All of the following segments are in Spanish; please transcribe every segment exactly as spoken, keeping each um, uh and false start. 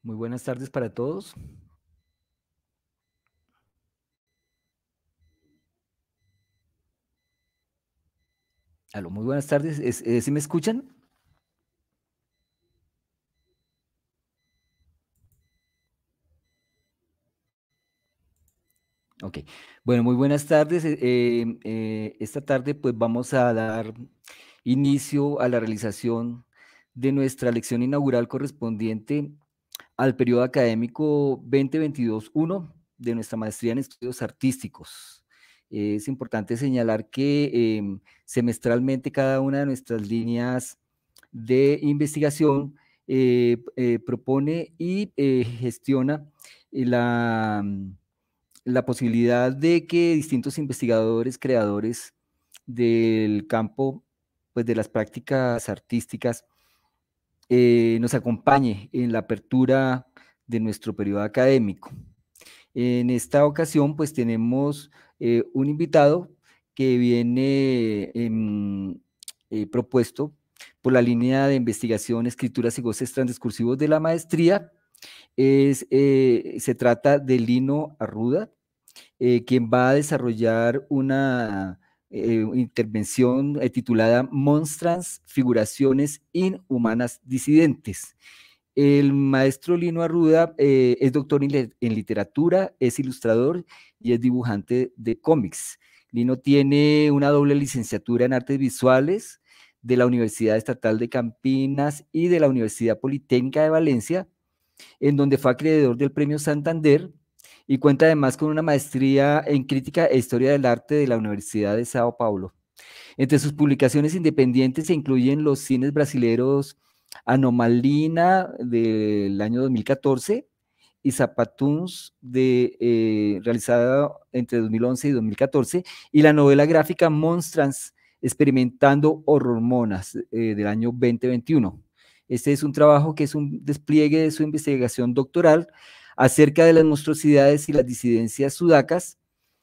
Muy buenas tardes para todos. Aló, muy buenas tardes. ¿Es, eh, ¿sí me escuchan? Ok. Bueno, muy buenas tardes. Eh, eh, eh, esta tarde pues vamos a dar inicio a la realización de nuestra lección inaugural correspondiente al periodo académico dos mil veintidós uno de nuestra maestría en estudios artísticos. Eh, es importante señalar que em, semestralmente cada una de nuestras líneas de investigación eh, eh, propone y eh, gestiona eh, la, la posibilidad de que distintos investigadores, creadores del campo pues, de las prácticas artísticas eh, nos acompañe en la apertura de nuestro periodo académico. En esta ocasión, pues tenemos eh, un invitado que viene eh, eh, propuesto por la línea de investigación, escrituras y goces transdiscursivos de la maestría. Es, eh, se trata de Lino Arruda, eh, quien va a desarrollar una eh, intervención eh, titulada Monstrans, Figuraciones Inhumanas Disidentes. El maestro Lino Arruda eh, es doctor en, en, literatura, es ilustrador y es dibujante de cómics. Lino tiene una doble licenciatura en artes visuales de la Universidad Estatal de Campinas y de la Universidad Politécnica de Valencia, en donde fue acreedor del Premio Santander y cuenta además con una maestría en crítica e historia del arte de la Universidad de Sao Paulo. Entre sus publicaciones independientes se incluyen los cines brasileños Anomalina del año dos mil catorce y Zapatuns de, eh, realizada entre dos mil once y dos mil catorce, y la novela gráfica Monstrans, experimentando hormonas eh, del año dos mil veintiuno. Este es un trabajo que es un despliegue de su investigación doctoral acerca de las monstruosidades y las disidencias sudacas,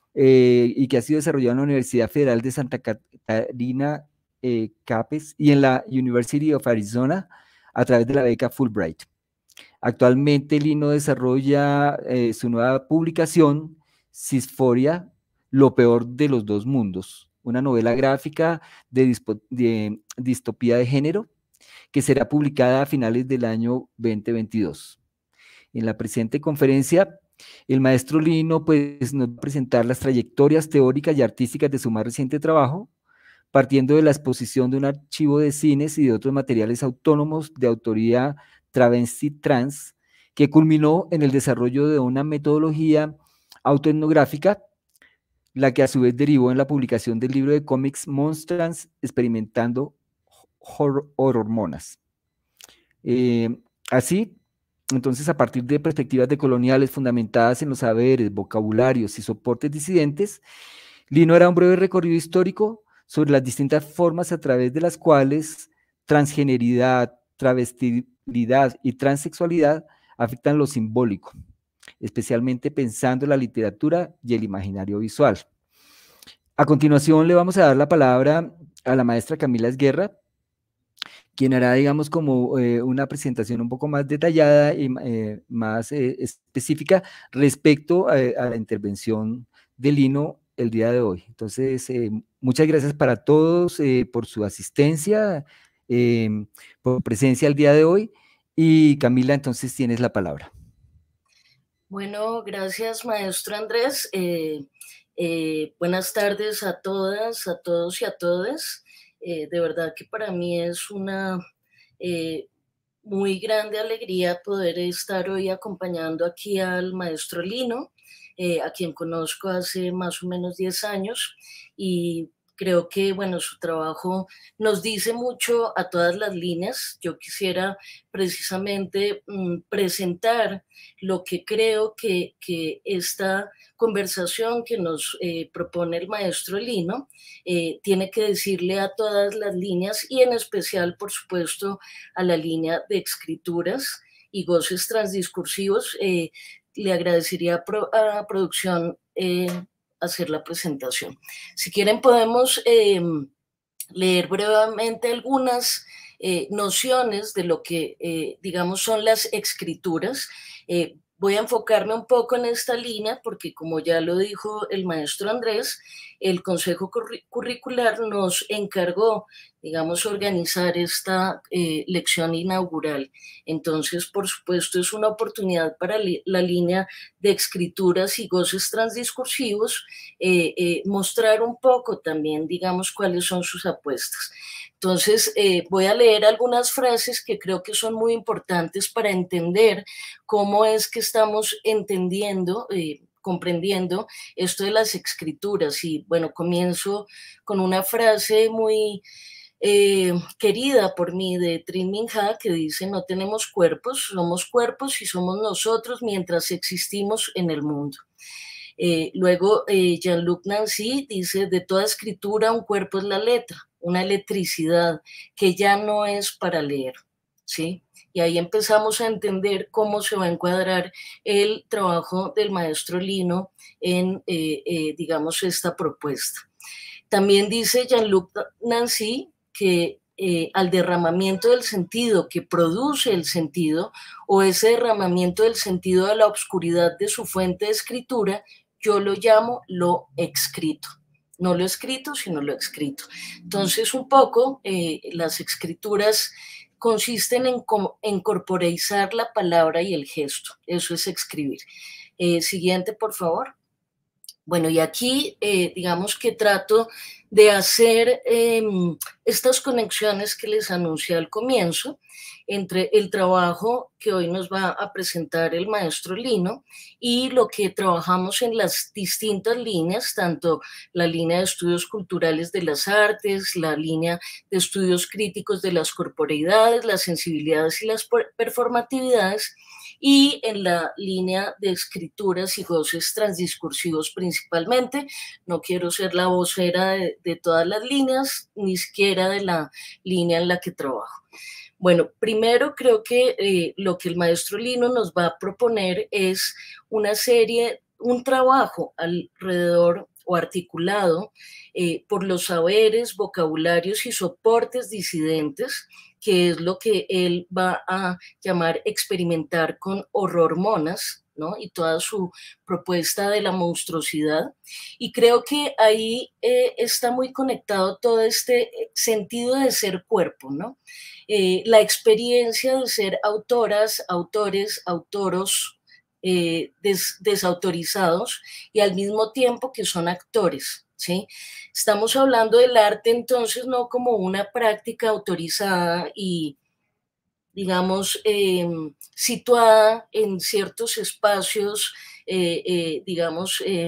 eh, y que ha sido desarrollado en la Universidad Federal de Santa Catarina, eh, CAPES, y en la University of Arizona a través de la beca Fulbright. Actualmente Lino desarrolla eh, su nueva publicación, Cisforia, lo peor de los dos mundos, una novela gráfica de, de distopía de género que será publicada a finales del año dos mil veintidós. En la presente conferencia, el maestro Lino pues, nos va a presentar las trayectorias teóricas y artísticas de su más reciente trabajo, partiendo de la exposición de un archivo de cines y de otros materiales autónomos de autoría travesti trans, que culminó en el desarrollo de una metodología autoetnográfica, la que a su vez derivó en la publicación del libro de cómics Monstrans, experimentando hormonas. Eh, así, entonces, a partir de perspectivas decoloniales fundamentadas en los saberes, vocabularios y soportes disidentes, Lino hará un breve recorrido histórico sobre las distintas formas a través de las cuales transgeneridad, travestilidad y transexualidad afectan lo simbólico, especialmente pensando en la literatura y el imaginario visual. A continuación le vamos a dar la palabra a la maestra Camila Esguerra, quien hará, digamos, como eh, una presentación un poco más detallada y eh, más eh, específica respecto a, a, la intervención de Lino el día de hoy. Entonces, eh, muchas gracias para todos eh, por su asistencia, eh, por presencia el día de hoy. Y Camila, entonces tienes la palabra. Bueno, gracias, maestro Andrés. Eh, eh, buenas tardes a todas, a todos y a todas. Eh, de verdad que para mí es una eh, muy grande alegría poder estar hoy acompañando aquí al maestro Lino, eh, a quien conozco hace más o menos diez años, y creo que, bueno, su trabajo nos dice mucho a todas las líneas. Yo quisiera precisamente mmm, presentar lo que creo que, que esta conversación que nos eh, propone el maestro Lino eh, tiene que decirle a todas las líneas, y en especial, por supuesto, a la línea de escrituras y goces transdiscursivos. Eh, le agradecería a, pro, a producción eh, hacer la presentación. Si quieren podemos eh, leer brevemente algunas eh, nociones de lo que, eh, digamos, son las escrituras. Eh, voy a enfocarme un poco en esta línea porque, como ya lo dijo el maestro Andrés, el Consejo Curricular nos encargó, digamos, organizar esta eh, lección inaugural. Entonces, por supuesto, es una oportunidad para la línea de escrituras y goces transdiscursivos, eh, eh, mostrar un poco también, digamos, cuáles son sus apuestas. Entonces, eh, voy a leer algunas frases que creo que son muy importantes para entender cómo es que estamos entendiendo, eh, comprendiendo esto de las escrituras. Y bueno, comienzo con una frase muy eh, querida por mí de Trinh Minh Ha, que dice: no tenemos cuerpos, somos cuerpos y somos nosotros mientras existimos en el mundo. Eh, luego, eh, Jean-Luc Nancy dice: de toda escritura un cuerpo es la letra, una electricidad que ya no es para leer, ¿sí? Y ahí empezamos a entender cómo se va a encuadrar el trabajo del maestro Lino en, eh, eh, digamos, esta propuesta. También dice Jean-Luc Nancy que eh, al derramamiento del sentido que produce el sentido, o ese derramamiento del sentido de la obscuridad de su fuente de escritura, yo lo llamo lo escrito. No lo escrito, sino lo escrito. Entonces, un poco, eh, las escrituras consisten en, en corporeizar la palabra y el gesto. Eso es escribir. Eh, siguiente, por favor. Bueno, y aquí, eh, digamos que trato de hacer eh, estas conexiones que les anuncié al comienzo entre el trabajo que hoy nos va a presentar el maestro Lino y lo que trabajamos en las distintas líneas, tanto la línea de estudios culturales de las artes, la línea de estudios críticos de las corporeidades, las sensibilidades y las performatividades, y en la línea de escrituras y goces transdiscursivos principalmente. No quiero ser la vocera de, de todas las líneas, ni siquiera de la línea en la que trabajo. Bueno, primero creo que eh, lo que el maestro Lino nos va a proponer es una serie, un trabajo alrededor o articulado eh, por los saberes, vocabularios y soportes disidentes, que es lo que él va a llamar experimentar con horrormonas, ¿no? Y toda su propuesta de la monstruosidad. Y creo que ahí eh, está muy conectado todo este sentido de ser cuerpo, ¿no? Eh, la experiencia de ser autoras, autores, autoros eh, des, desautorizados y al mismo tiempo que son actores, ¿sí? Estamos hablando del arte entonces no como una práctica autorizada y, digamos, eh, situada en ciertos espacios, eh, eh, digamos, eh,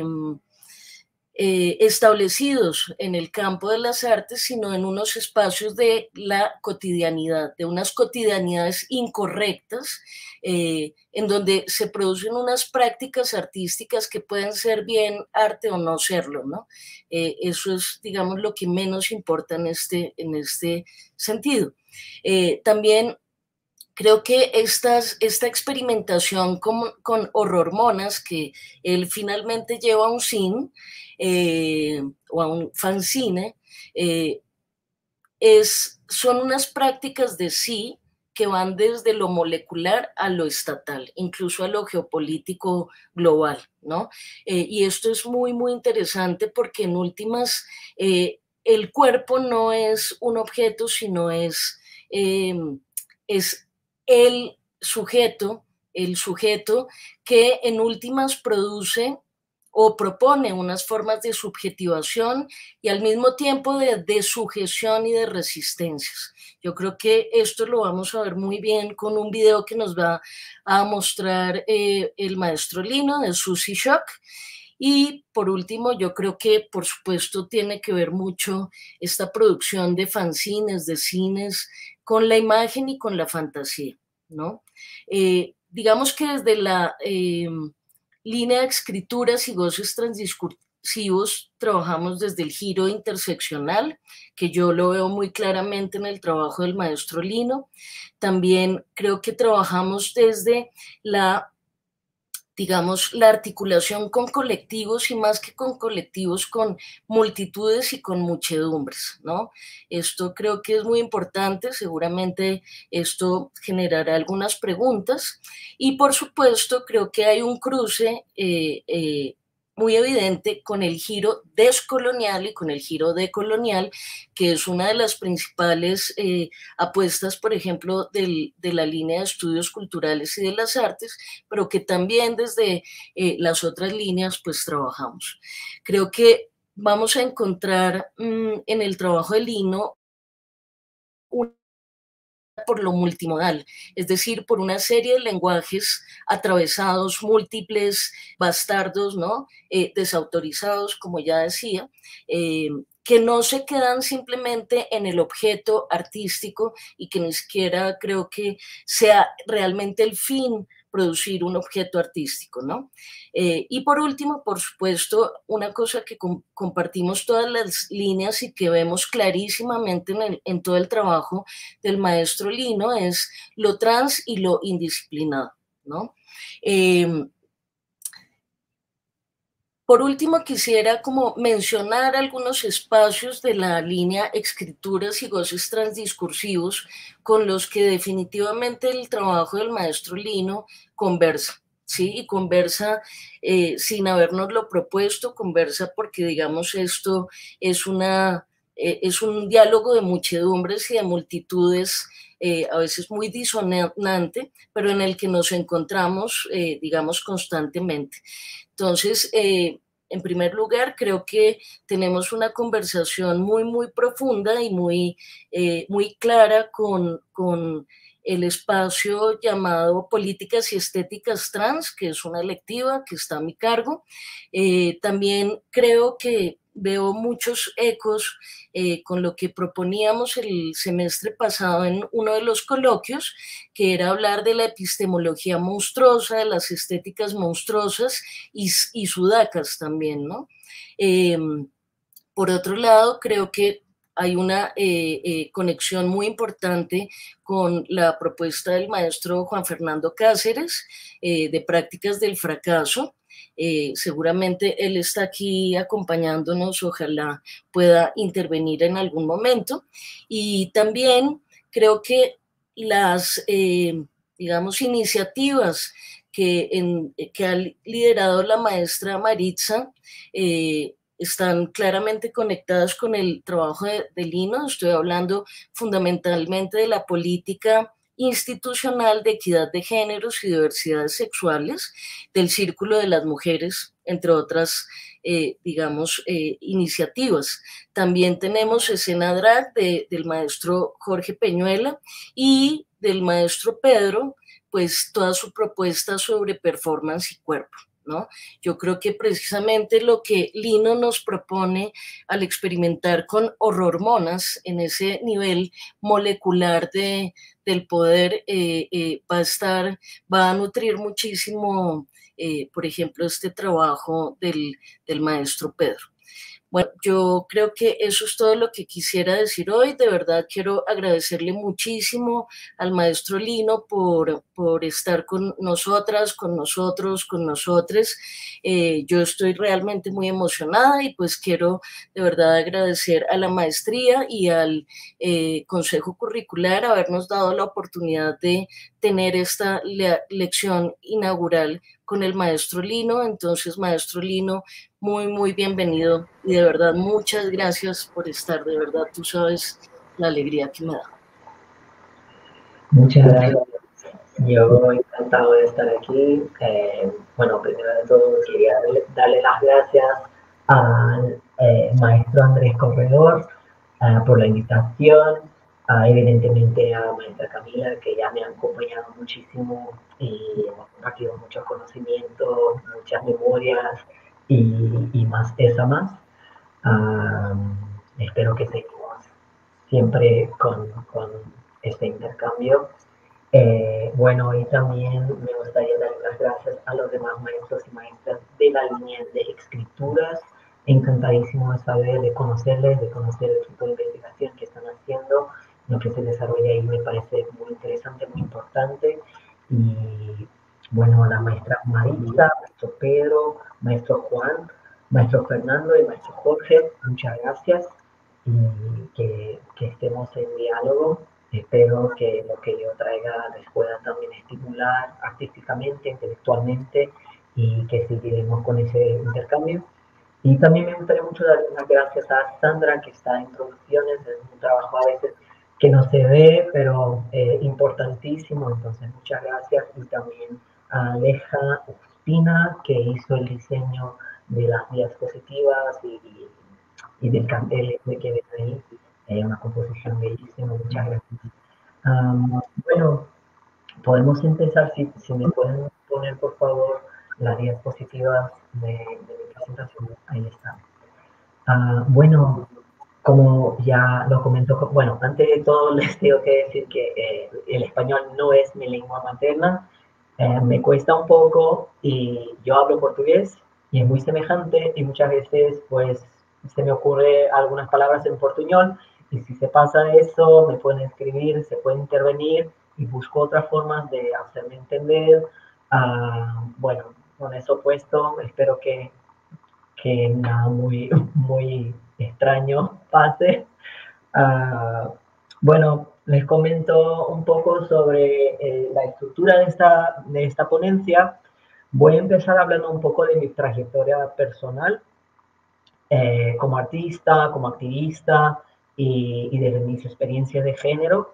eh, establecidos en el campo de las artes, sino en unos espacios de la cotidianidad, de unas cotidianidades incorrectas, eh, en donde se producen unas prácticas artísticas que pueden ser bien arte o no serlo, ¿no? Eh, eso es, digamos, lo que menos importa en este, en este sentido. Eh, también creo que estas, esta experimentación con, con horrormonas que él finalmente lleva a un cine eh, o a un fanzine, eh, es, son unas prácticas de sí que van desde lo molecular a lo estatal, incluso a lo geopolítico global, ¿no? Eh, y esto es muy, muy interesante porque en últimas eh, el cuerpo no es un objeto, sino es, eh, es el sujeto, el sujeto que en últimas produce o propone unas formas de subjetivación y al mismo tiempo de, de sujeción y de resistencias. Yo creo que esto lo vamos a ver muy bien con un video que nos va a mostrar eh, el maestro Lino de Sushi Shock. Y por último, yo creo que por supuesto tiene que ver mucho esta producción de fanzines, de cines, con la imagen y con la fantasía, ¿no? Eh, digamos que desde la eh, línea de escrituras y goces transdiscursivos trabajamos desde el giro interseccional, que yo lo veo muy claramente en el trabajo del maestro Lino. También creo que trabajamos desde la digamos, la articulación con colectivos y más que con colectivos, con multitudes y con muchedumbres, ¿no? Esto creo que es muy importante, seguramente esto generará algunas preguntas y por supuesto creo que hay un cruce eh, eh, muy evidente con el giro descolonial y con el giro decolonial, que es una de las principales eh, apuestas, por ejemplo, del, de la línea de estudios culturales y de las artes, pero que también desde eh, las otras líneas pues trabajamos. Creo que vamos a encontrar mmm, en el trabajo de Lino un por lo multimodal, es decir, por una serie de lenguajes atravesados, múltiples, bastardos, ¿no? Eh, desautorizados, como ya decía, eh, que no se quedan simplemente en el objeto artístico y que ni siquiera creo que sea realmente el fin producir un objeto artístico, ¿no? Eh, y por último, por supuesto, una cosa que com compartimos todas las líneas y que vemos clarísimamente en, el, en todo el trabajo del maestro Lino es lo trans y lo indisciplinado, ¿no? Eh, Por último, quisiera como mencionar algunos espacios de la línea escrituras y goces transdiscursivos con los que definitivamente el trabajo del maestro Lino conversa, ¿sí? Y conversa eh, sin habernoslo propuesto, conversa porque, digamos, esto es, una, eh, es un diálogo de muchedumbres y de multitudes, eh, a veces muy disonante, pero en el que nos encontramos, eh, digamos, constantemente. Entonces, eh, en primer lugar, creo que tenemos una conversación muy, muy profunda y muy, eh, muy clara con, con el espacio llamado Políticas y Estéticas Trans, que es una electiva que está a mi cargo. Eh, también creo que veo muchos ecos eh, con lo que proponíamos el semestre pasado en uno de los coloquios, que era hablar de la epistemología monstruosa, de las estéticas monstruosas y, y sudacas también, ¿no? Eh, por otro lado, creo que hay una eh, eh, conexión muy importante con la propuesta del maestro Juan Fernando Cáceres eh, de prácticas del fracaso. Eh, seguramente él está aquí acompañándonos, ojalá pueda intervenir en algún momento. Y también creo que las, eh, digamos, iniciativas que, en, que ha liderado la maestra Maritza, eh, están claramente conectadas con el trabajo de, de Lino. Estoy hablando fundamentalmente de la política institucional de equidad de géneros y diversidades sexuales, del Círculo de las Mujeres, entre otras, eh, digamos, eh, iniciativas. También tenemos Escena Drag de, del maestro Jorge Peñuela y del maestro Pedro, pues toda su propuesta sobre performance y cuerpo, ¿no? Yo creo que precisamente lo que Lino nos propone al experimentar con horrormonas en ese nivel molecular de, del poder eh, eh, va a estar, va a nutrir muchísimo, eh, por ejemplo, este trabajo del, del maestro Pedro. Bueno, yo creo que eso es todo lo que quisiera decir hoy. De verdad quiero agradecerle muchísimo al maestro Lino por, por estar con nosotras, con nosotros, con nosotros. Eh, yo estoy realmente muy emocionada y pues quiero de verdad agradecer a la maestría y al eh, Consejo Curricular habernos dado la oportunidad de tener esta le lección inaugural con el maestro Lino. Entonces, maestro Lino, muy, muy bienvenido y de verdad muchas gracias por estar, de verdad tú sabes la alegría que me da. Muchas gracias. Yo encantado de estar aquí. Eh, bueno, primero de todo quería darle, darle las gracias al eh, maestro Andrés Corredor uh, por la invitación, uh, evidentemente a maestra Camila, que ya me ha acompañado muchísimo y hemos compartido muchos conocimientos, muchas memorias y, y más, esa más. Um, espero que seguimos siempre con, con este intercambio. Eh, bueno, y también me gustaría dar las gracias a los demás maestros y maestras de la línea de escrituras. Encantadísimo de saber, de conocerles, de conocer el tipo de investigación que están haciendo. Lo que se desarrolla ahí me parece muy interesante, muy importante. Y bueno, la maestra Marisa, maestro Pedro, maestro Juan, maestro Fernando y maestro Jorge, muchas gracias y que, que estemos en diálogo. Espero que lo que yo traiga les pueda también estimular artísticamente, intelectualmente y que seguiremos con ese intercambio. Y también me gustaría mucho dar las gracias a Sandra, que está en producciones, es un trabajo a veces que no se ve, pero eh, importantísimo, entonces muchas gracias. Y también a Aleja Ospina, que hizo el diseño de las diapositivas y, y, y del cartel de que ven ahí, eh, una composición bellísima, muchas gracias. Um, bueno, podemos empezar, si, si me pueden poner por favor las diapositivas de, de mi presentación, ahí está. Uh, bueno, como ya lo comentó, bueno, antes de todo les tengo que decir que eh, el español no es mi lengua materna, eh, me cuesta un poco y yo hablo portugués y es muy semejante y muchas veces pues se me ocurre algunas palabras en portuñol y si se pasa eso me pueden escribir, se puede intervenir y busco otras formas de hacerme entender. Uh, bueno, con eso puesto, espero que, que nada muy, muy extraño pase. Uh, bueno, les comento un poco sobre eh, la estructura de esta, de esta ponencia. Voy a empezar hablando un poco de mi trayectoria personal eh, como artista, como activista y, y de mis experiencias de género.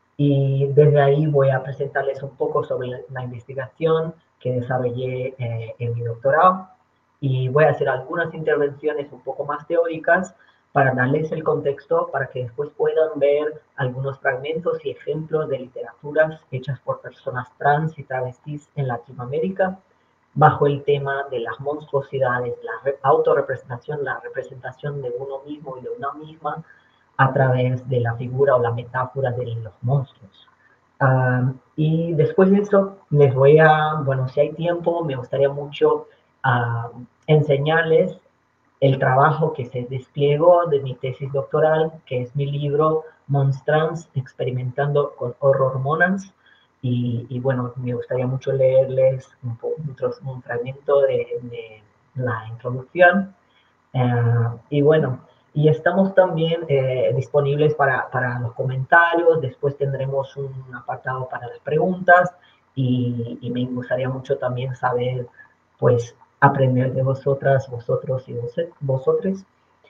Y desde ahí voy a presentarles un poco sobre la, la investigación que desarrollé eh, en mi doctorado y voy a hacer algunas intervenciones un poco más teóricas para darles el contexto para que después puedan ver algunos fragmentos y ejemplos de literaturas hechas por personas trans y travestis en Latinoamérica bajo el tema de las monstruosidades, la autorrepresentación, la representación de uno mismo y de una misma a través de la figura o la metáfora de los monstruos. Uh, y después de eso, les voy a, bueno, si hay tiempo, me gustaría mucho uh, enseñarles el trabajo que se desplegó de mi tesis doctoral, que es mi libro Monstrans, experimentando con horrormonas. Y, y bueno, me gustaría mucho leerles un, un, un fragmento de, de la introducción. Uh, y bueno, y estamos también eh, disponibles para, para los comentarios, después tendremos un apartado para las preguntas y, y me gustaría mucho también saber, pues, aprender de vosotras, vosotros y vos, vosotros.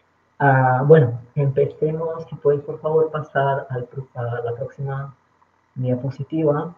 Uh, bueno, empecemos, si puedes por favor pasar al, a la próxima diapositiva.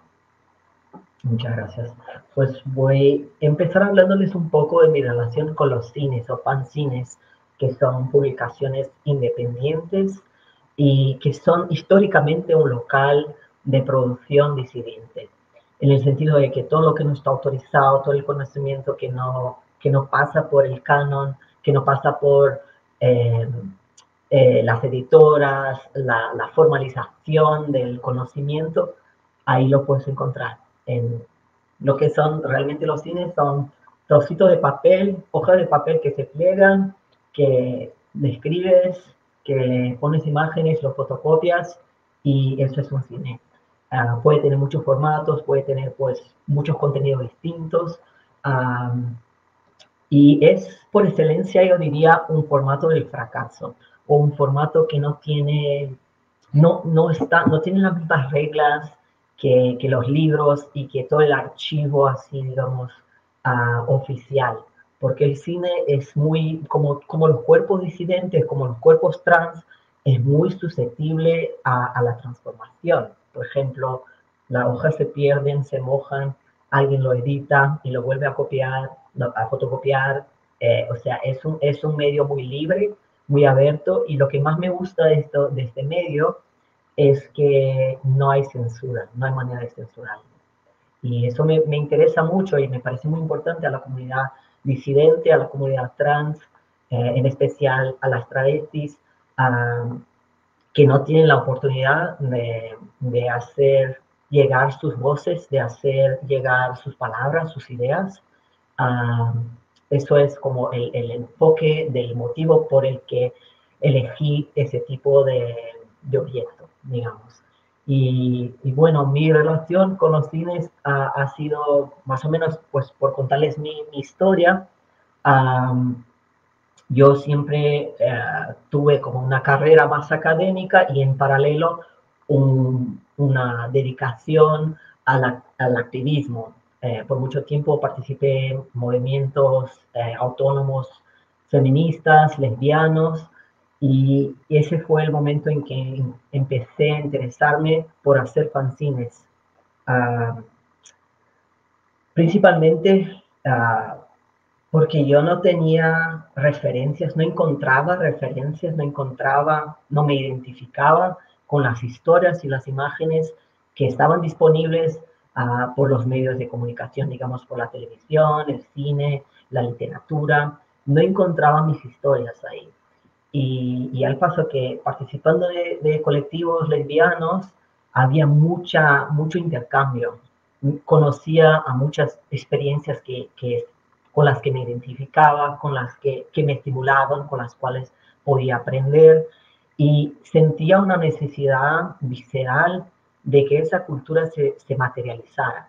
Muchas gracias. Pues voy a empezar hablándoles un poco de mi relación con los cines o fanzines, que son publicaciones independientes y que son históricamente un local de producción disidente, en el sentido de que todo lo que no está autorizado, todo el conocimiento que no, que no pasa por el canon, que no pasa por eh, eh, las editoras, la, la formalización del conocimiento, ahí lo puedes encontrar. En lo que son realmente los cines son trocitos de papel, hojas de papel que se pliegan, que describes, que pones imágenes, lo fotocopias y eso es un cine. Uh, puede tener muchos formatos, puede tener pues muchos contenidos distintos um, y es por excelencia, yo diría, un formato del fracaso o un formato que no tiene, no, no está, no tiene las mismas reglas que, que los libros y que todo el archivo así, digamos, uh, oficial. Porque el cine es muy, como, como los cuerpos disidentes, como los cuerpos trans, es muy susceptible a, a la transformación. Por ejemplo, las hojas se pierden, se mojan, alguien lo edita y lo vuelve a copiar, a fotocopiar. Eh, o sea, es un, es un medio muy libre, muy abierto. Y lo que más me gusta de, esto, de este medio es que no hay censura, no hay manera de censurarlo. Y eso me, me interesa mucho y me parece muy importante a la comunidad disidente, a la comunidad trans, eh, en especial a las travestis, uh, que no tienen la oportunidad de, de hacer llegar sus voces, de hacer llegar sus palabras, sus ideas. Uh, eso es como el, el enfoque del motivo por el que elegí ese tipo de, de objeto, digamos. Y, y bueno, mi relación con los cines ha, ha sido más o menos, pues por contarles mi, mi historia, um, yo siempre eh, tuve como una carrera más académica y en paralelo un, una dedicación a la, al activismo. Eh, por mucho tiempo participé en movimientos eh, autónomos feministas, lesbianos, y ese fue el momento en que empecé a interesarme por hacer fanzines. Uh, principalmente uh, porque yo no tenía referencias, no encontraba referencias, no encontraba, no me identificaba con las historias y las imágenes que estaban disponibles uh, por los medios de comunicación, digamos, por la televisión, el cine, la literatura. No encontraba mis historias ahí. Y, y al paso que participando de, de colectivos lesbianos, había mucha, mucho intercambio. Conocía a muchas experiencias que, que, con las que me identificaba, con las que, que me estimulaban, con las cuales podía aprender. Y sentía una necesidad visceral de que esa cultura se, se materializara.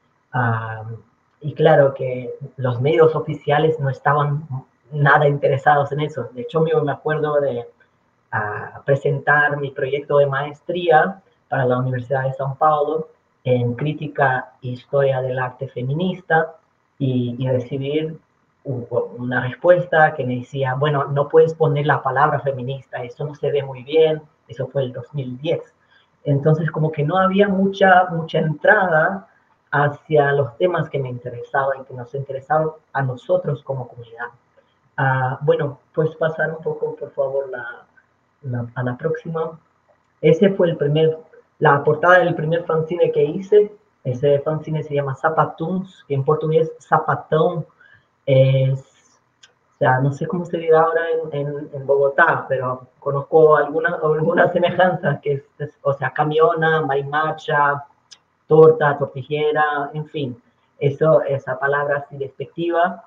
Uh, y claro que los medios oficiales no estaban nada interesados en eso. De hecho, yo me acuerdo de uh, presentar mi proyecto de maestría para la Universidad de São Paulo en crítica e historia del arte feminista y, y recibir una respuesta que me decía, bueno, no puedes poner la palabra feminista, eso no se ve muy bien, eso fue el dos mil diez. Entonces, como que no había mucha, mucha entrada hacia los temas que me interesaban y que nos interesaban a nosotros como comunidad. Uh, bueno, pues pasar un poco, por favor, la, la, a la próxima. Ese fue el primer, la portada del primer fanzine que hice. Ese fanzine se llama Sapatuns, que en portugués Zapatón es, o sea, no sé cómo se dirá ahora en, en, en Bogotá, pero conozco algunas alguna semejanzas, que es, es, o sea, camiona, marimacha, torta, tortillera, en fin, eso, esa palabra así despectiva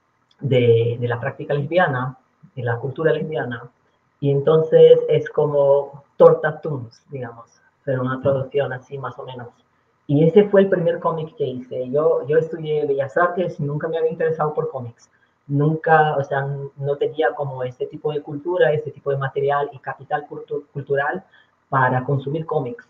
de, de la práctica lesbiana, de la cultura lesbiana, y entonces es como tortatuns, digamos, pero una traducción así más o menos. Y ese fue el primer cómic que hice. Yo, yo estudié Bellas Artes, nunca me había interesado por cómics. Nunca, o sea, no tenía como este tipo de cultura, este tipo de material y capital cultu cultural para consumir cómics.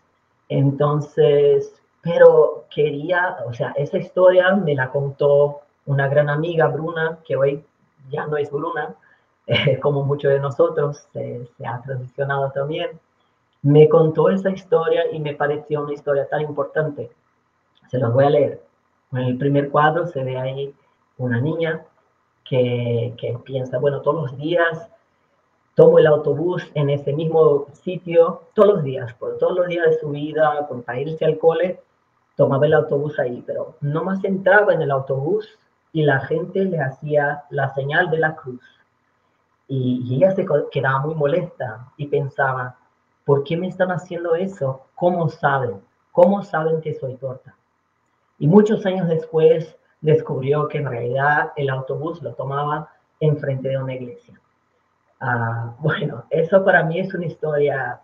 Entonces, pero quería, o sea, esa historia me la contó una gran amiga, Bruna, que hoy ya no es Bruna, eh, como muchos de nosotros, se, se ha transicionado también. Me contó esa historia y me pareció una historia tan importante. Se los voy a leer. En el primer cuadro se ve ahí una niña que, que piensa, bueno, todos los días tomo el autobús en ese mismo sitio, todos los días, por todos los días de su vida, para irse al cole, tomaba el autobús ahí, pero no más entraba en el autobús y la gente le hacía la señal de la cruz. Y, y ella se quedaba muy molesta y pensaba, ¿por qué me están haciendo eso? ¿Cómo saben? ¿Cómo saben que soy torta? Y muchos años después descubrió que en realidad el autobús lo tomaba enfrente de una iglesia. Uh, bueno, eso para mí es una historia,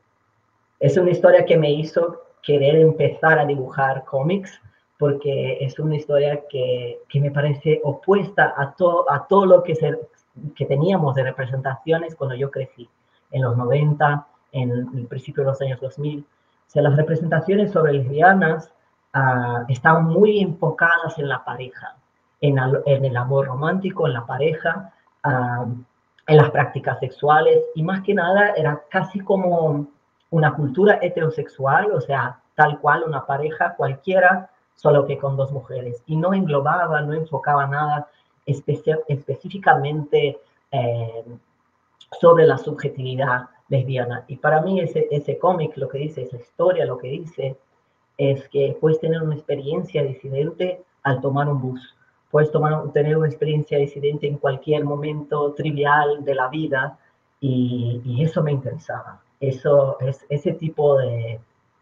es una historia que me hizo querer empezar a dibujar cómics, porque es una historia que, que me parece opuesta a, to, a todo lo que, se, que teníamos de representaciones cuando yo crecí, en los noventa, en el principio de los años dos mil. O sea, las representaciones sobre lesbianas uh, estaban muy enfocadas en la pareja, en, al, en el amor romántico, en la pareja, uh, en las prácticas sexuales, y más que nada era casi como una cultura heterosexual, o sea, tal cual una pareja cualquiera, solo que con dos mujeres, y no englobaba, no enfocaba nada especi específicamente eh, sobre la subjetividad lesbiana. Y para mí ese, ese cómic, lo que dice, esa historia, lo que dice, es que puedes tener una experiencia disidente al tomar un bus. Puedes tomar, tener una experiencia disidente en cualquier momento trivial de la vida, y, y eso me interesaba. Eso es ese tipo de,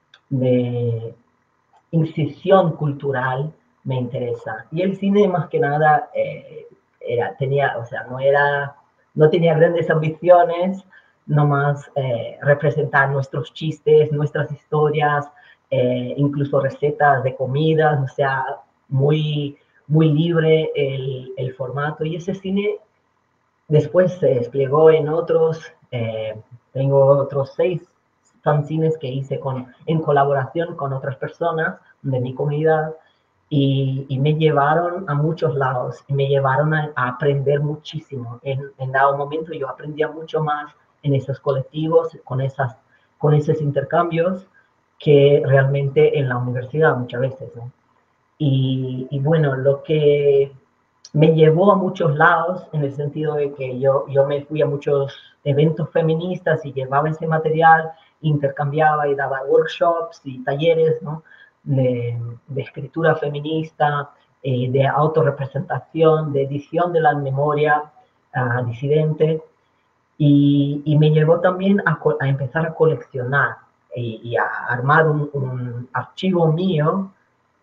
de incisión cultural me interesa. Y el cine más que nada eh, era, tenía, o sea, no era, no tenía grandes ambiciones, nomás eh, representar nuestros chistes, nuestras historias, eh, incluso recetas de comidas, o sea, muy, muy libre el, el formato. Y ese cine después se desplegó en otros, eh, tengo otros seis fanzines que hice con, en colaboración con otras personas de mi comunidad y, y me llevaron a muchos lados y me llevaron a, a aprender muchísimo. En, en dado momento yo aprendía mucho más en esos colectivos, con, esas, con esos intercambios, que realmente en la universidad muchas veces, ¿no? Y, y bueno, lo que me llevó a muchos lados en el sentido de que yo, yo me fui a muchos eventos feministas y llevaba ese material, intercambiaba y daba workshops y talleres, ¿no? de, de escritura feminista, eh, de autorrepresentación, de edición de la memoria uh, disidente. Y, y, me llevó también a, a empezar a coleccionar y, y a armar un, un archivo mío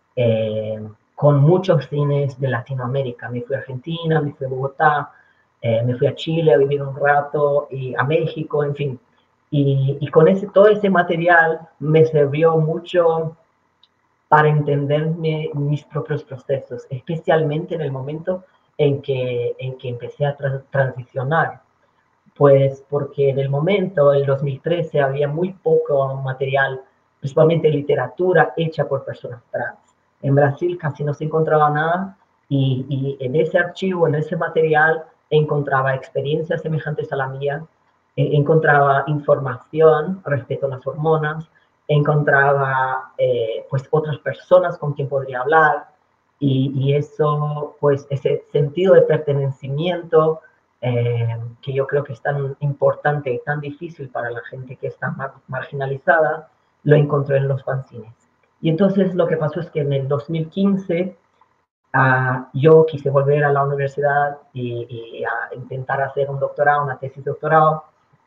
eh, con muchos cines de Latinoamérica. Me fui a Argentina, me fui a Bogotá, eh, me fui a Chile a vivir un rato, y a México, en fin. Y, y con ese, todo ese material me sirvió mucho para entender mi, mis propios procesos, especialmente en el momento en que, en que empecé a tra transicionar. Pues porque en el momento, en dos mil trece, había muy poco material, principalmente literatura hecha por personas trans. En Brasil casi no se encontraba nada y, y en ese archivo, en ese material, encontraba experiencias semejantes a la mía, eh, encontraba información respecto a las hormonas, encontraba eh, pues otras personas con quien podría hablar y, y eso, pues ese sentido de pertenecimiento eh, que yo creo que es tan importante y tan difícil para la gente que está mar marginalizada, lo encontré en los fanzines. Y entonces lo que pasó es que en el dos mil quince uh, yo quise volver a la universidad y, y a intentar hacer un doctorado, una tesis de doctorado,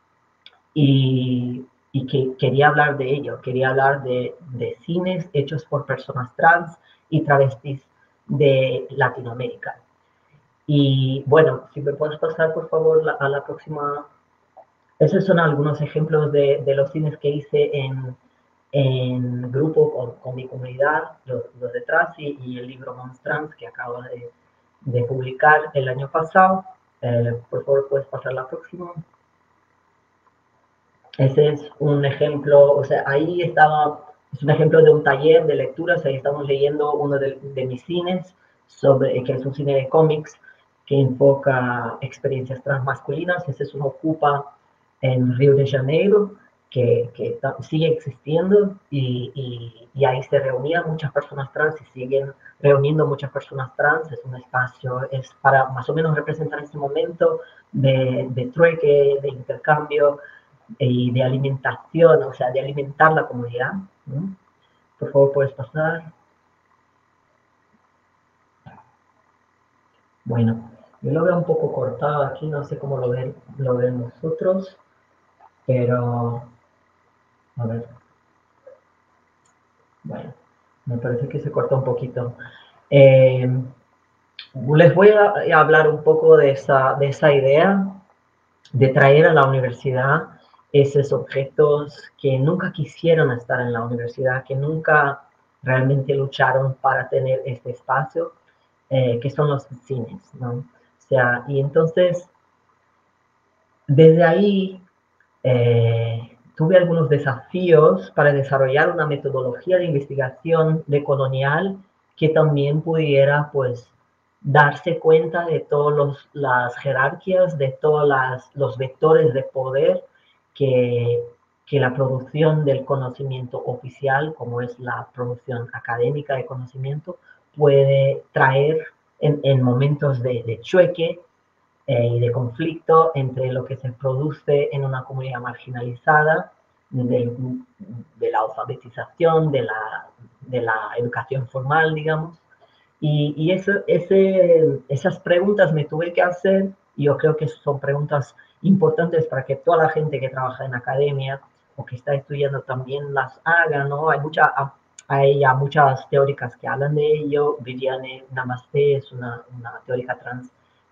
y, y que quería hablar de ello, quería hablar de, de cines hechos por personas trans y travestis de Latinoamérica. Y bueno, si me puedes pasar por favor la, a la próxima. Esos son algunos ejemplos de, de los cines que hice en, en grupo con, con mi comunidad, los, los de Tracy y el libro Monstrans que acabo de, de publicar el año pasado. Eh, por favor, puedes pasar la próxima. Ese es un ejemplo, o sea, ahí estaba, es un ejemplo de un taller de lecturas, ahí estamos leyendo uno de, de mis cines, sobre, que es un cine de cómics que enfoca experiencias transmasculinas. Ese es un Ocupa en Río de Janeiro, que, que sigue existiendo y, y, y ahí se reunían muchas personas trans y siguen reuniendo muchas personas trans. Es un espacio, es para más o menos representar ese momento de, de trueque, de intercambio y de alimentación, o sea, de alimentar la comunidad. ¿No? Por favor, puedes pasar. Bueno, yo lo veo un poco cortado aquí, no sé cómo lo ven, lo ven nosotros, pero a ver. Bueno, me parece que se corta un poquito. Eh, les voy a hablar un poco de esa, de esa idea de traer a la universidad esos objetos que nunca quisieron estar en la universidad, que nunca realmente lucharon para tener este espacio, eh, que son los cines, ¿no? O sea, y entonces, desde ahí, eh, tuve algunos desafíos para desarrollar una metodología de investigación decolonial que también pudiera, pues, darse cuenta de todas las jerarquías, de todos los vectores de poder que, que la producción del conocimiento oficial, como es la producción académica de conocimiento, puede traer en, en momentos de, de choque eh, y de conflicto entre lo que se produce en una comunidad marginalizada, de, de la alfabetización, de la, de la educación formal, digamos. Y, y eso, ese, esas preguntas me tuve que hacer, y yo creo que son preguntas importantes para que toda la gente que trabaja en academia o que está estudiando también las haga, ¿no? Hay, mucha, hay ya muchas teóricas que hablan de ello. Viviane Namaste es una, una teórica trans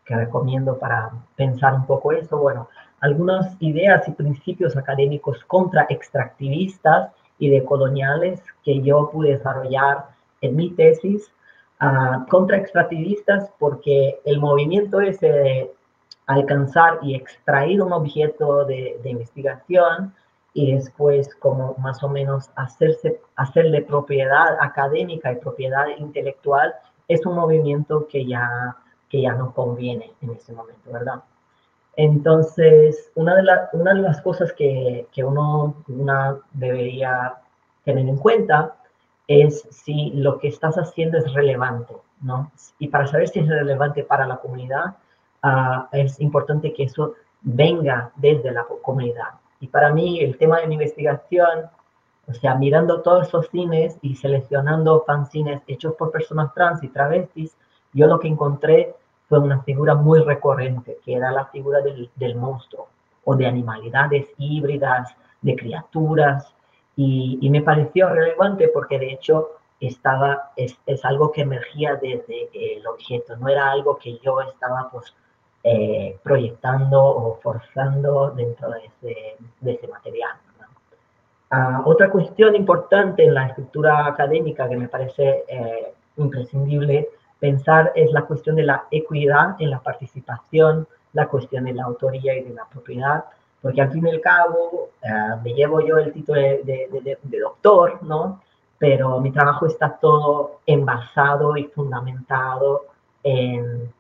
que recomiendo para pensar un poco eso. Bueno, algunas ideas y principios académicos contra extractivistas y decoloniales que yo pude desarrollar en mi tesis. Uh, contra extractivistas porque el movimiento ese de alcanzar y extraer un objeto de, de investigación y después como más o menos hacerse, hacerle propiedad académica y propiedad intelectual es un movimiento que ya, que ya no conviene en ese momento, ¿verdad? Entonces, una de, la, una de las cosas que, que uno una debería tener en cuenta es si lo que estás haciendo es relevante, ¿no? Y para saber si es relevante para la comunidad, uh, es importante que eso venga desde la comunidad. Y para mí, el tema de mi investigación, o sea, mirando todos esos cines y seleccionando fanzines hechos por personas trans y travestis, yo lo que encontré fue una figura muy recurrente, que era la figura del, del monstruo, o de animalidades híbridas, de criaturas, y, y me pareció relevante porque de hecho estaba, es, es algo que emergía desde el objeto, no era algo que yo estaba pues, eh, proyectando o forzando dentro de ese, de ese material. ¿No? Uh, otra cuestión importante en la estructura académica que me parece eh, imprescindible pensar es la cuestión de la equidad en la participación, la cuestión de la autoría y de la propiedad, porque al fin y al cabo uh, me llevo yo el título de, de, de, de doctor, ¿no? Pero mi trabajo está todo envasado y fundamentado en,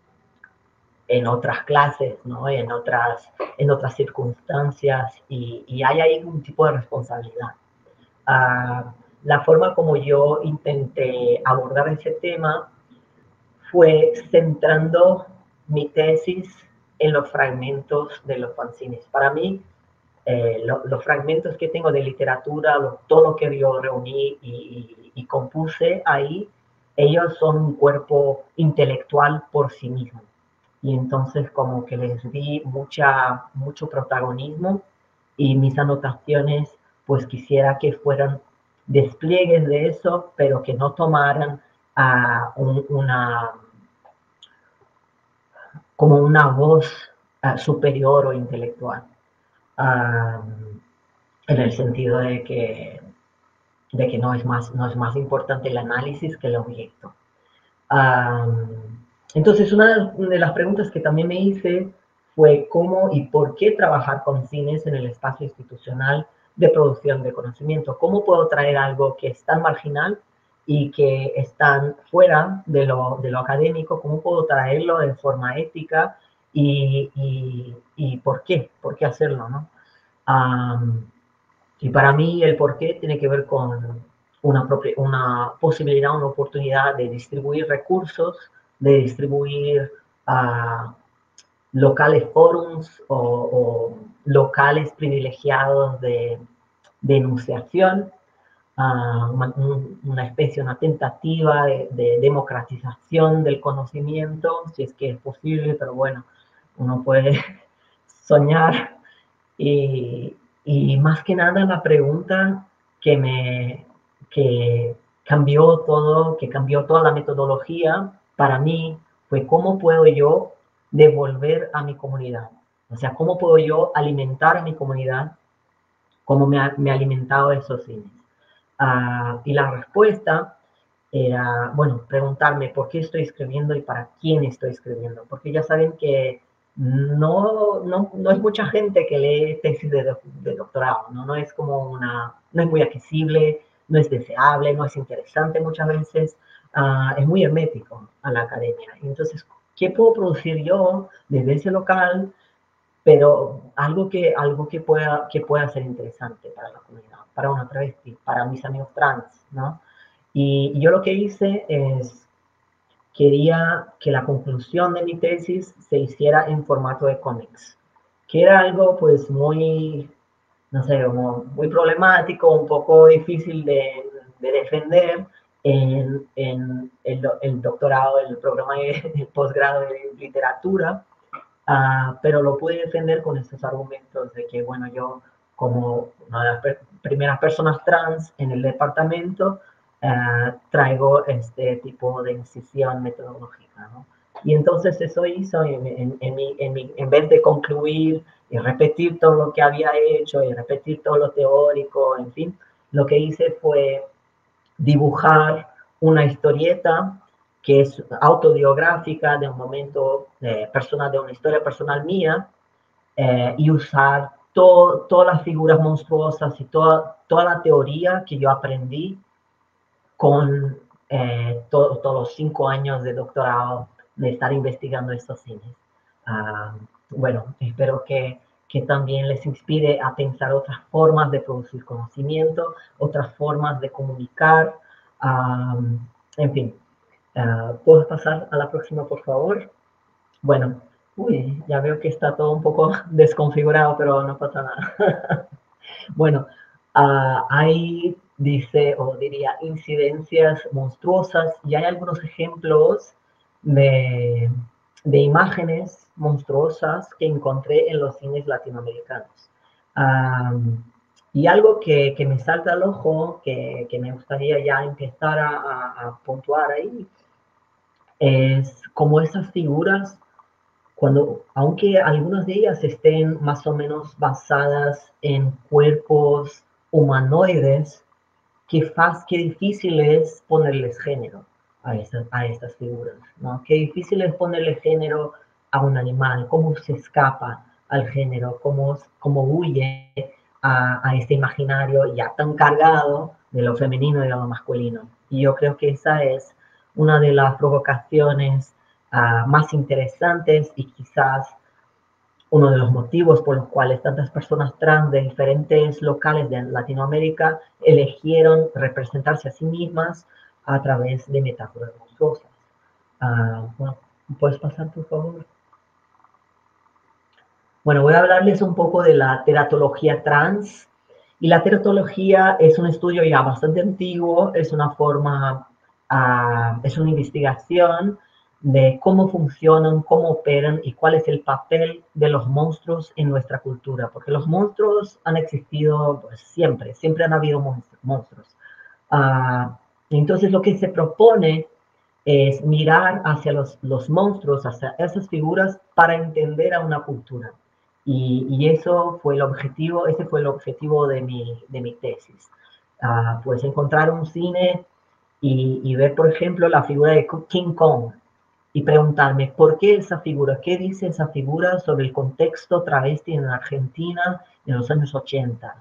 en otras clases, ¿no? En otras, en otras circunstancias y, y hay ahí un tipo de responsabilidad. Uh, la forma como yo intenté abordar ese tema fue centrando mi tesis en los fragmentos de los fanzines. Para mí, eh, lo, los fragmentos que tengo de literatura, lo, todo lo que yo reuní y, y, y compuse ahí, ellos son un cuerpo intelectual por sí mismo. Y entonces como que les di mucha, mucho protagonismo y mis anotaciones pues quisiera que fueran despliegues de eso, pero que no tomaran uh, un, una, como una voz uh, superior o intelectual, uh, en el sentido de que, de que no, es más, no es más importante el análisis que el objeto. Uh, entonces, una de las preguntas que también me hice fue cómo y por qué trabajar con cines en el espacio institucional de producción de conocimiento. ¿Cómo puedo traer algo que es tan marginal y que están fuera de lo, de lo académico? ¿Cómo puedo traerlo de forma ética? Y, y, y ¿por qué? ¿Por qué hacerlo? ¿No? Um, y para mí el por qué tiene que ver con una, una posibilidad, una oportunidad de distribuir recursos, de distribuir uh, locales forums o, o locales privilegiados de, de enunciación, uh, una, una especie, una tentativa de, de democratización del conocimiento, si es que es posible, pero bueno, uno puede soñar y, y más que nada la pregunta que me que cambió todo, que cambió toda la metodología para mí fue cómo puedo yo devolver a mi comunidad. O sea, cómo puedo yo alimentar a mi comunidad como me ha, me ha alimentado esos cines. Uh, y la respuesta era, bueno, preguntarme por qué estoy escribiendo y para quién estoy escribiendo. Porque ya saben que no, no, no es mucha gente que lee tesis de, do, de doctorado, ¿no? No es como una, no es muy accesible, no es deseable, no es interesante muchas veces, uh, es muy hermético a la academia. Entonces, ¿qué puedo producir yo desde ese local? Pero algo que, algo que, pueda, que pueda ser interesante para la comunidad, para una travesti, para mis amigos trans, ¿no? Y, y yo lo que hice es, quería que la conclusión de mi tesis se hiciera en formato de cómics, que era algo pues muy, no sé, como muy problemático, un poco difícil de, de defender en, en el, el doctorado, el programa de, de posgrado de literatura. Uh, pero lo pude defender con estos argumentos de que, bueno, yo como una de las per primeras personas trans en el departamento uh, traigo este tipo de incisión metodológica, ¿no? Y entonces eso hizo, en, en, en, mi, en, mi, en vez de concluir y repetir todo lo que había hecho y repetir todo lo teórico, en fin, lo que hice fue dibujar una historieta que es autobiográfica de un momento eh, personal, de una historia personal mía, eh, y usar to, todas las figuras monstruosas y toda, toda la teoría que yo aprendí con eh, to, todos los cinco años de doctorado de estar investigando estos cines. Uh, bueno, espero que, que también les inspire a pensar otras formas de producir conocimiento, otras formas de comunicar. Um, en fin, uh, ¿puedo pasar a la próxima, por favor? Bueno, uy, ya veo que está todo un poco desconfigurado, pero no pasa nada. Bueno, uh, hay, dice, o diría, incidencias monstruosas, y hay algunos ejemplos de, de imágenes monstruosas que encontré en los cines latinoamericanos. Um, y algo que, que, me salta al ojo, que, que me gustaría ya empezar a, a, a puntuar ahí, es como esas figuras, cuando, aunque algunas de ellas estén más o menos basadas en cuerpos humanoides, qué, fácil, qué difícil es ponerles género a estas, a estas figuras, ¿no? Qué difícil es ponerle género a un animal, cómo se escapa al género, cómo, cómo huye a, a este imaginario ya tan cargado de lo femenino y de lo masculino. Y yo creo que esa es una de las provocaciones uh, más interesantes y quizás uno de los motivos por los cuales tantas personas trans de diferentes locales de Latinoamérica eligieron representarse a sí mismas a través de metáforas monstruosas. Uh, bueno, ¿puedes pasar, por favor? Bueno, voy a hablarles un poco de la teratología trans. Y la teratología es un estudio ya bastante antiguo, es una forma, uh, es una investigación de cómo funcionan, cómo operan y cuál es el papel de los monstruos en nuestra cultura, porque los monstruos han existido pues, siempre, siempre han habido monstruos. Uh, entonces lo que se propone es mirar hacia los, los monstruos, hacia esas figuras para entender a una cultura. Y, y eso fue el objetivo, ese fue el objetivo de mi, de mi tesis. Uh, pues encontrar un cine y, y ver, por ejemplo, la figura de King Kong y preguntarme por qué esa figura, qué dice esa figura sobre el contexto travesti en Argentina en los años ochenta,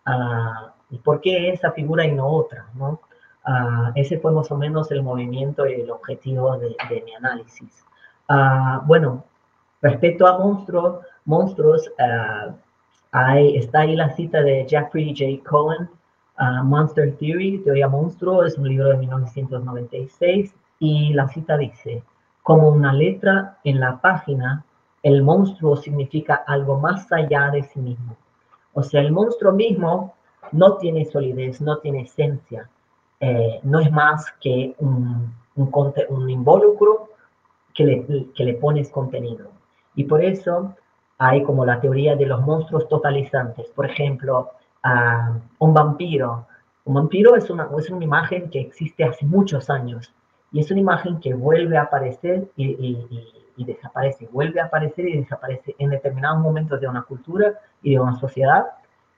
uh, y por qué esa figura y no otra, ¿no? Uh, ese fue más o menos el movimiento y el objetivo de, de mi análisis. Uh, bueno, respecto a monstruos, monstruos uh, hay, está ahí la cita de Jeffrey J. Cohen, uh, Monster Theory, Teoría Monstruo, es un libro de mil novecientos noventa y seis, y la cita dice: como una letra en la página, el monstruo significa algo más allá de sí mismo. O sea, el monstruo mismo no tiene solidez, no tiene esencia, eh, no es más que un, un, un involucro que le, que le pones contenido. Y por eso hay como la teoría de los monstruos totalizantes. Por ejemplo, uh, un vampiro. Un vampiro es una, es una imagen que existe hace muchos años. Y es una imagen que vuelve a aparecer y, y, y, y desaparece. Vuelve a aparecer y desaparece en determinados momentos de una cultura y de una sociedad.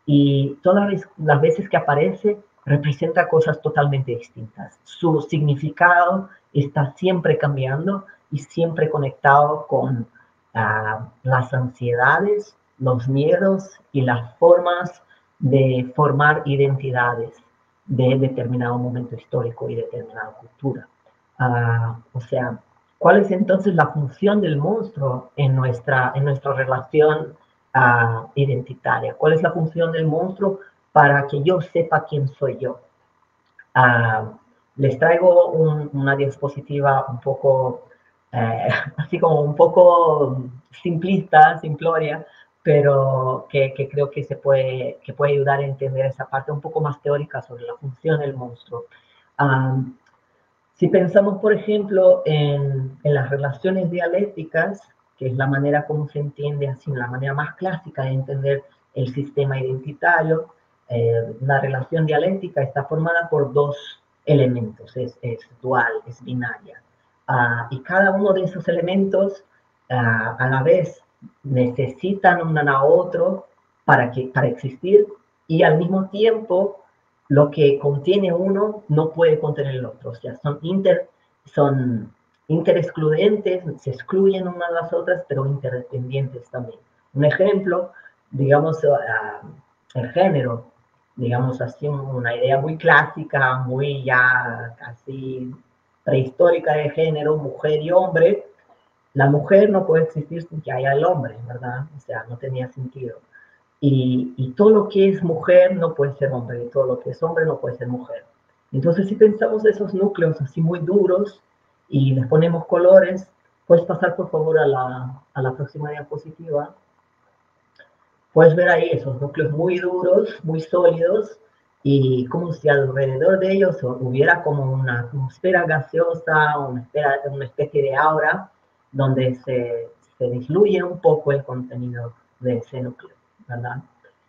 Y todas las veces que aparece, representa cosas totalmente distintas. Su significado está siempre cambiando y siempre conectado con uh, las ansiedades, los miedos y las formas de formar identidades de determinado momento histórico y determinada cultura. Uh, o sea, ¿cuál es entonces la función del monstruo en nuestra, en nuestra relación uh, identitaria? ¿Cuál es la función del monstruo para que yo sepa quién soy yo? Uh, les traigo un, una diapositiva un poco, eh, así como un poco simplista, simploria, pero que, que creo que, se puede, que puede ayudar a entender esa parte un poco más teórica sobre la función del monstruo. Um, si pensamos, por ejemplo, en, en las relaciones dialécticas, que es la manera como se entiende así, la manera más clásica de entender el sistema identitario, eh, la relación dialéctica está formada por dos elementos, es, es dual, es binaria. uh, y cada uno de esos elementos uh, a la vez necesitan uno a otro para, que, para existir, y al mismo tiempo lo que contiene uno no puede contener el otro. O sea, son, inter, son interexcludentes, se excluyen unas a las otras, pero interdependientes también. Un ejemplo, digamos, uh, el género, digamos así, una idea muy clásica, muy ya casi prehistórica de género, mujer y hombre. La mujer no puede existir sin que haya el hombre, ¿verdad? O sea, no tenía sentido. Y, y todo lo que es mujer no puede ser hombre, y todo lo que es hombre no puede ser mujer. Entonces, si pensamos esos núcleos así muy duros y les ponemos colores, puedes pasar por favor a la, a la próxima diapositiva. Puedes ver ahí esos núcleos muy duros, muy sólidos, y como si alrededor de ellos hubiera como una atmósfera gaseosa, una, esfera, una especie de aura, donde se, se diluye un poco el contenido de ese núcleo, ¿verdad?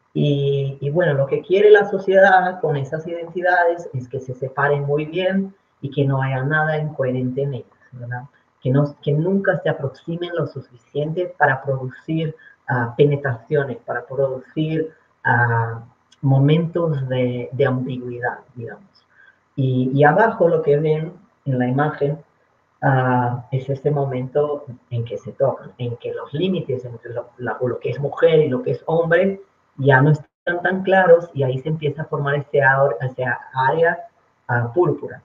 Y, y bueno, lo que quiere la sociedad con esas identidades es que se separen muy bien y que no haya nada incoherente en ellas, ¿verdad? Que, no, que nunca se aproximen lo suficiente para producir uh, penetraciones, para producir uh, momentos de, de ambigüedad, digamos. Y, y abajo lo que ven en la imagen uh, es este momento en que se tocan, en que los límites entre lo, la, lo que es mujer y lo que es hombre ya no están tan claros, y ahí se empieza a formar ese, ese área uh, púrpura.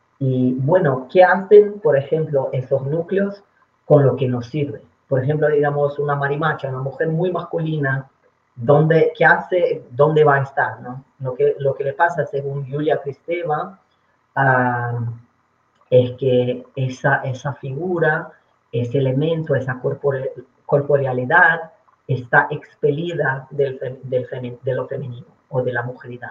Y bueno, ¿qué hacen, por ejemplo, esos núcleos con lo que nos sirve? Por ejemplo, digamos, una marimacha, una mujer muy masculina, ¿dónde, ¿qué hace? ¿Dónde va a estar? ¿No? Lo, que, lo que le pasa, según Julia Kristeva, uh, es que esa, esa figura, ese elemento, esa corpore, corporealidad, está expelida del, del, de lo femenino o de la mujeridad.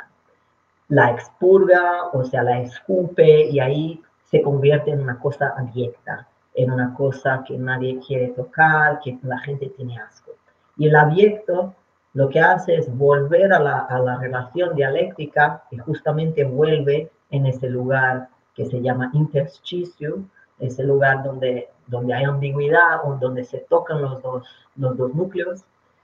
La expurga, o sea, la escupe, y ahí se convierte en una cosa abyecta, en una cosa que nadie quiere tocar, que la gente tiene asco. Y el abyecto lo que hace es volver a la, a la relación dialéctica, y justamente vuelve en ese lugar que se llama intersticio, ese lugar donde, donde hay ambigüedad, o donde se tocan los dos, los dos núcleos,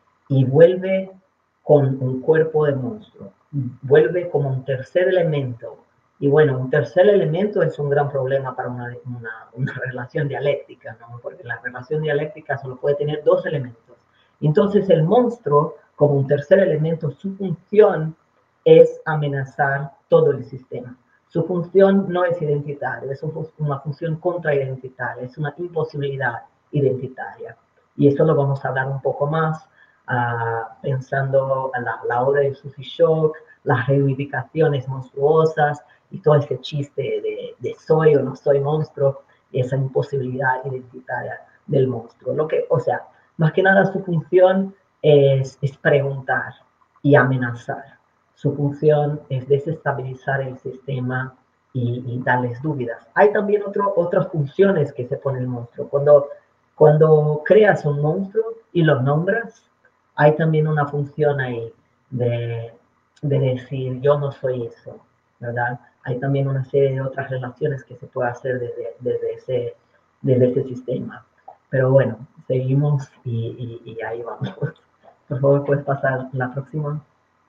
y vuelve con un cuerpo de monstruo, vuelve como un tercer elemento. Y bueno, un tercer elemento es un gran problema para una, una, una relación dialéctica, ¿no? Porque la relación dialéctica solo puede tener dos elementos. Entonces el monstruo, como un tercer elemento, su función es amenazar todo el sistema. Su función no es identitaria, es una función contraidentitaria, es una imposibilidad identitaria. Y eso lo vamos a hablar un poco más, Uh, pensando a la, la obra de Susie Shock, las reivindicaciones monstruosas y todo ese chiste de, de soy o no soy monstruo, y esa imposibilidad identitaria del monstruo. Lo que, o sea, más que nada su función es, es preguntar y amenazar. Su función es desestabilizar el sistema y, y darles dudas. Hay también otro, otras funciones que se pone el monstruo. Cuando, cuando creas un monstruo y lo nombras, hay también una función ahí de, de decir, yo no soy eso, ¿verdad? Hay también una serie de otras relaciones que se puede hacer desde, desde, ese, desde ese sistema. Pero bueno, seguimos y, y, y ahí vamos. Por favor, puedes pasar la próxima.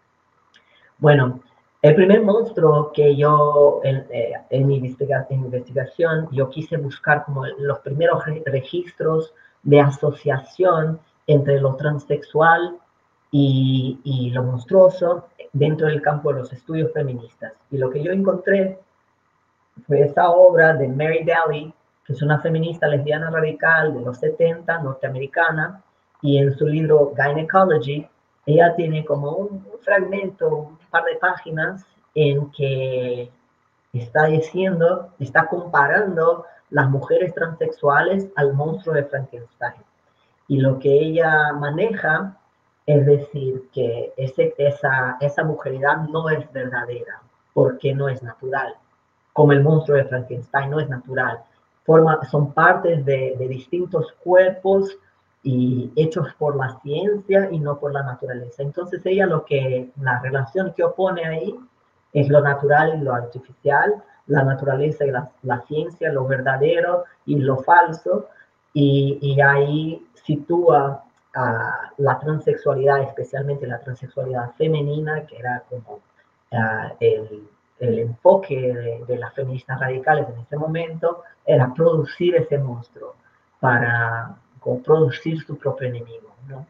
Bueno, el primer monstruo que yo, en, eh, en, mi investigación, yo quise buscar como los primeros registros de asociación entre lo transexual y, y lo monstruoso dentro del campo de los estudios feministas. Y lo que yo encontré fue esta obra de Mary Daly, que es una feminista lesbiana radical de los setenta, norteamericana, y en su libro Gynecology, ella tiene como un, un fragmento, un par de páginas, en que está diciendo, está comparando las mujeres transexuales al monstruo de Frankenstein. Y lo que ella maneja es decir que ese, esa, esa mujeridad no es verdadera, porque no es natural. Como el monstruo de Frankenstein no es natural. Forma, son partes de, de distintos cuerpos y hechos por la ciencia y no por la naturaleza. Entonces ella lo que, la relación que opone ahí es lo natural y lo artificial, la naturaleza y la, la ciencia, lo verdadero y lo falso, y, y ahí sitúa a la transexualidad, especialmente la transexualidad femenina, que era como uh, el, el enfoque de, de las feministas radicales en ese momento, era producir ese monstruo para producir su propio enemigo, ¿no?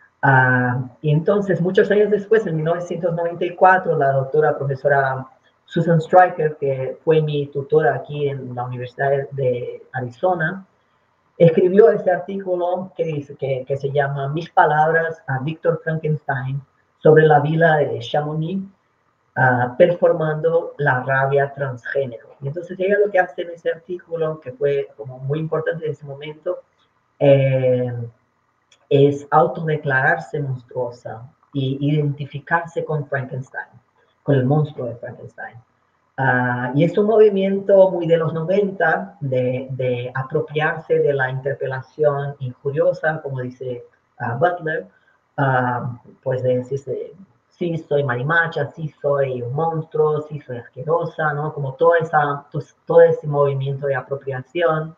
Uh, y entonces, muchos años después, en mil novecientos noventa y cuatro, la doctora profesora Susan Stryker, que fue mi tutora aquí en la Universidad de Arizona, escribió este artículo que, dice, que, que se llama Mis palabras a Víctor Frankenstein sobre la vida de Chamonix, uh, performando la rabia transgénero. Y entonces ella lo que hace en ese artículo, que fue como muy importante en ese momento, eh, es autodeclararse monstruosa y identificarse con Frankenstein, con el monstruo de Frankenstein. Uh, y es un movimiento muy de los noventa de, de apropiarse de la interpelación injuriosa, como dice uh, Butler, uh, pues de decirse, sí soy marimacha, sí soy un monstruo, sí soy asquerosa, ¿no? Como toda esa, todo ese movimiento de apropiación.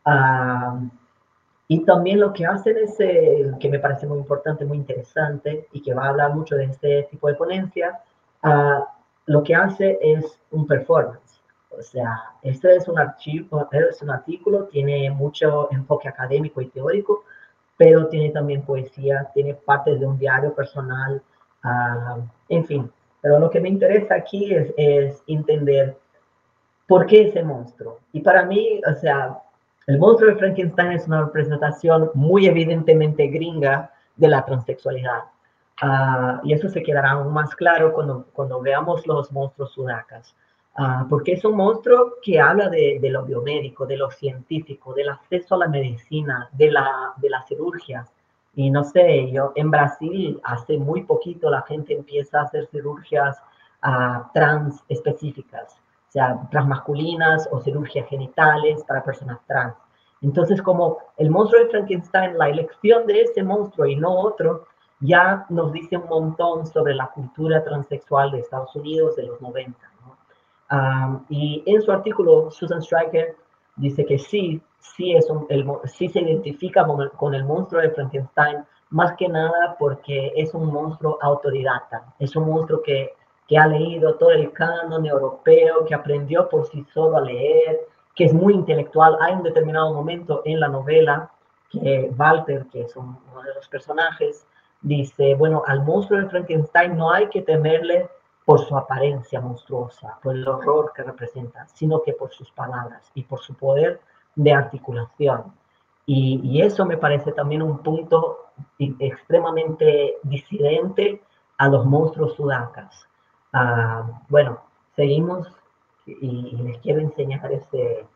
Uh, y también lo que hacen es, eh, que me parece muy importante, muy interesante, y que va a hablar mucho de este tipo de ponencia, uh, lo que hace es un performance. O sea, este es un, archivo, es un artículo, tiene mucho enfoque académico y teórico, pero tiene también poesía, tiene partes de un diario personal, uh, en fin. Pero lo que me interesa aquí es, es entender por qué ese monstruo. Y para mí, o sea, el monstruo de Frankenstein es una representación muy evidentemente gringa de la transexualidad. Uh, y eso se quedará aún más claro cuando, cuando veamos los monstruos sudacas. Uh, porque es un monstruo que habla de, de lo biomédico, de lo científico, del acceso a la medicina, de la, de la cirugía. Y no sé, yo en Brasil hace muy poquito la gente empieza a hacer cirugías uh, trans específicas, o sea, transmasculinas o cirugías genitales para personas trans. Entonces, como el monstruo de Frankenstein, la elección de ese monstruo y no otro, ya nos dice un montón sobre la cultura transexual de Estados Unidos de los noventa, ¿no? Um, y en su artículo, Susan Stryker dice que sí, sí, es un, el, sí se identifica con el, con el monstruo de Frankenstein, más que nada porque es un monstruo autodidacta, es un monstruo que, que ha leído todo el canon europeo, que aprendió por sí solo a leer, que es muy intelectual. Hay un determinado momento en la novela que Walter, que es un, uno de los personajes, dice, bueno, al monstruo de Frankenstein no hay que temerle por su apariencia monstruosa, por el horror que representa, sino que por sus palabras y por su poder de articulación. Y, y eso me parece también un punto extremadamente disidente a los monstruos sudacas. Uh, bueno, seguimos y, y les quiero enseñar ese,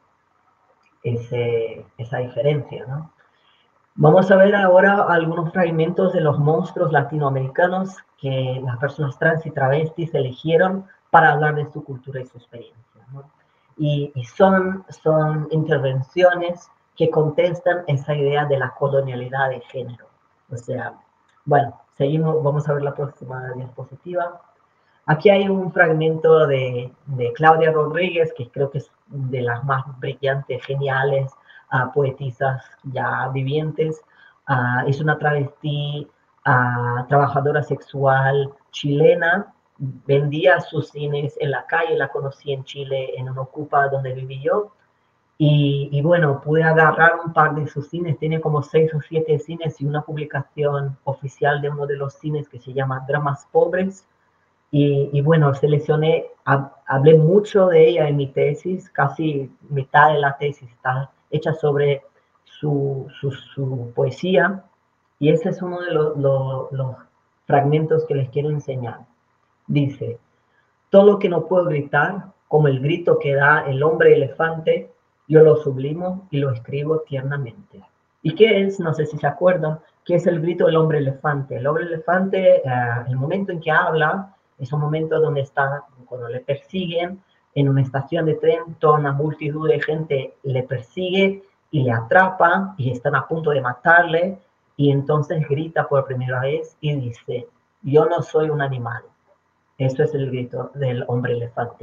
ese, esa diferencia, ¿no? Vamos a ver ahora algunos fragmentos de los monstruos latinoamericanos que las personas trans y travestis eligieron para hablar de su cultura y su experiencia, ¿no? Y, y son, son intervenciones que contestan esa idea de la colonialidad de género. O sea, bueno, seguimos, vamos a ver la próxima diapositiva. Aquí hay un fragmento de, de Claudia Rodríguez, que creo que es de las más brillantes, geniales, uh, poetisas ya vivientes. Uh, es una travesti, uh, trabajadora sexual chilena. Vendía sus cines en la calle, la conocí en Chile, en un Ocupa donde viví yo. Y, y bueno, pude agarrar un par de sus cines, tiene como seis o siete cines y una publicación oficial de uno de los cines que se llama Dramas Pobres. Y, y bueno, seleccioné, hab, hablé mucho de ella en mi tesis, casi mitad de la tesis está hecha sobre su, su, su poesía, y ese es uno de los, los, los fragmentos que les quiero enseñar. Dice, todo lo que no puedo gritar, como el grito que da el hombre elefante, yo lo sublimo y lo escribo tiernamente. ¿Y qué es? No sé si se acuerdan, ¿qué es el grito del hombre elefante? El hombre elefante, uh, el momento en que habla, es un momento donde está, cuando le persiguen, en una estación de tren, toda una multitud de gente le persigue y le atrapa y están a punto de matarle, y entonces grita por primera vez y dice, yo no soy un animal. Eso es el grito del hombre elefante.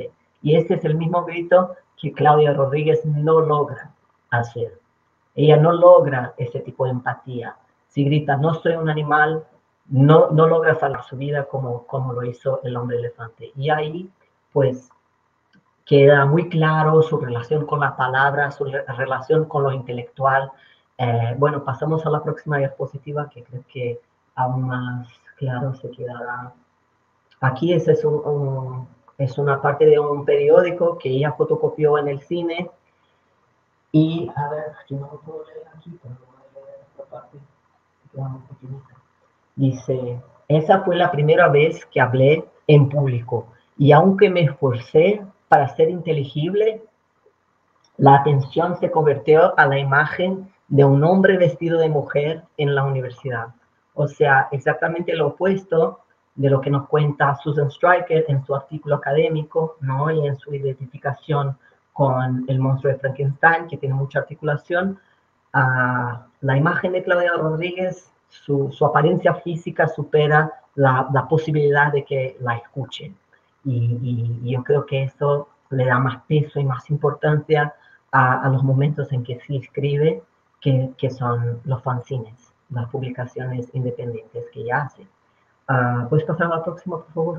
Y este es el mismo grito que Claudia Rodríguez no logra hacer. Ella no logra ese tipo de empatía. Si grita, no soy un animal, no, no logra salvar su vida como, como lo hizo el hombre elefante. Y ahí, pues, queda muy claro su relación con la palabra, su relación con lo intelectual. Eh, bueno, pasamos a la próxima diapositiva, que creo que aún más claro se quedará. Aquí ese es, un, un, es una parte de un periódico que ella fotocopió en el cine. Y, a ver, yo no lo puedo leer aquí, pero lo voy a leer en esta parte. Dice, esa fue la primera vez que hablé en público. Y aunque me esforcé para ser inteligible, la atención se convirtió a la imagen de un hombre vestido de mujer en la universidad. O sea, exactamente lo opuesto de lo que nos cuenta Susan Stryker en su artículo académico, ¿no? Y en su identificación con el monstruo de Frankenstein, que tiene mucha articulación. Uh, la imagen de Claudia Rodríguez, su, su apariencia física supera la, la posibilidad de que la escuchen. Y, y, y yo creo que eso le da más peso y más importancia a, a los momentos en que sí escribe, que, que son los fanzines, las publicaciones independientes que ella hace. Uh, ¿Puedes pasar a la próxima, por favor?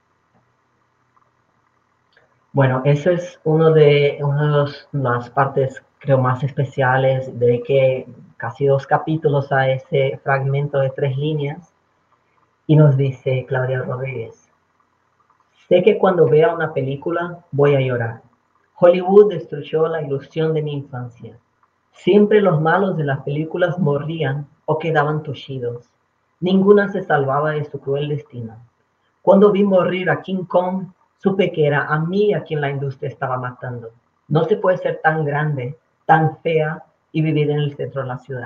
Bueno, eso es uno de, una de las partes, creo, más especiales, de que casi dos capítulos a ese fragmento de tres líneas. Y nos dice Claudia Rodríguez, sé que cuando vea una película voy a llorar. Hollywood destruyó la ilusión de mi infancia. Siempre los malos de las películas morían o quedaban tullidos. Ninguna se salvaba de su cruel destino. Cuando vi morir a King Kong, supe que era a mí a quien la industria estaba matando. No se puede ser tan grande, tan fea y vivir en el centro de la ciudad.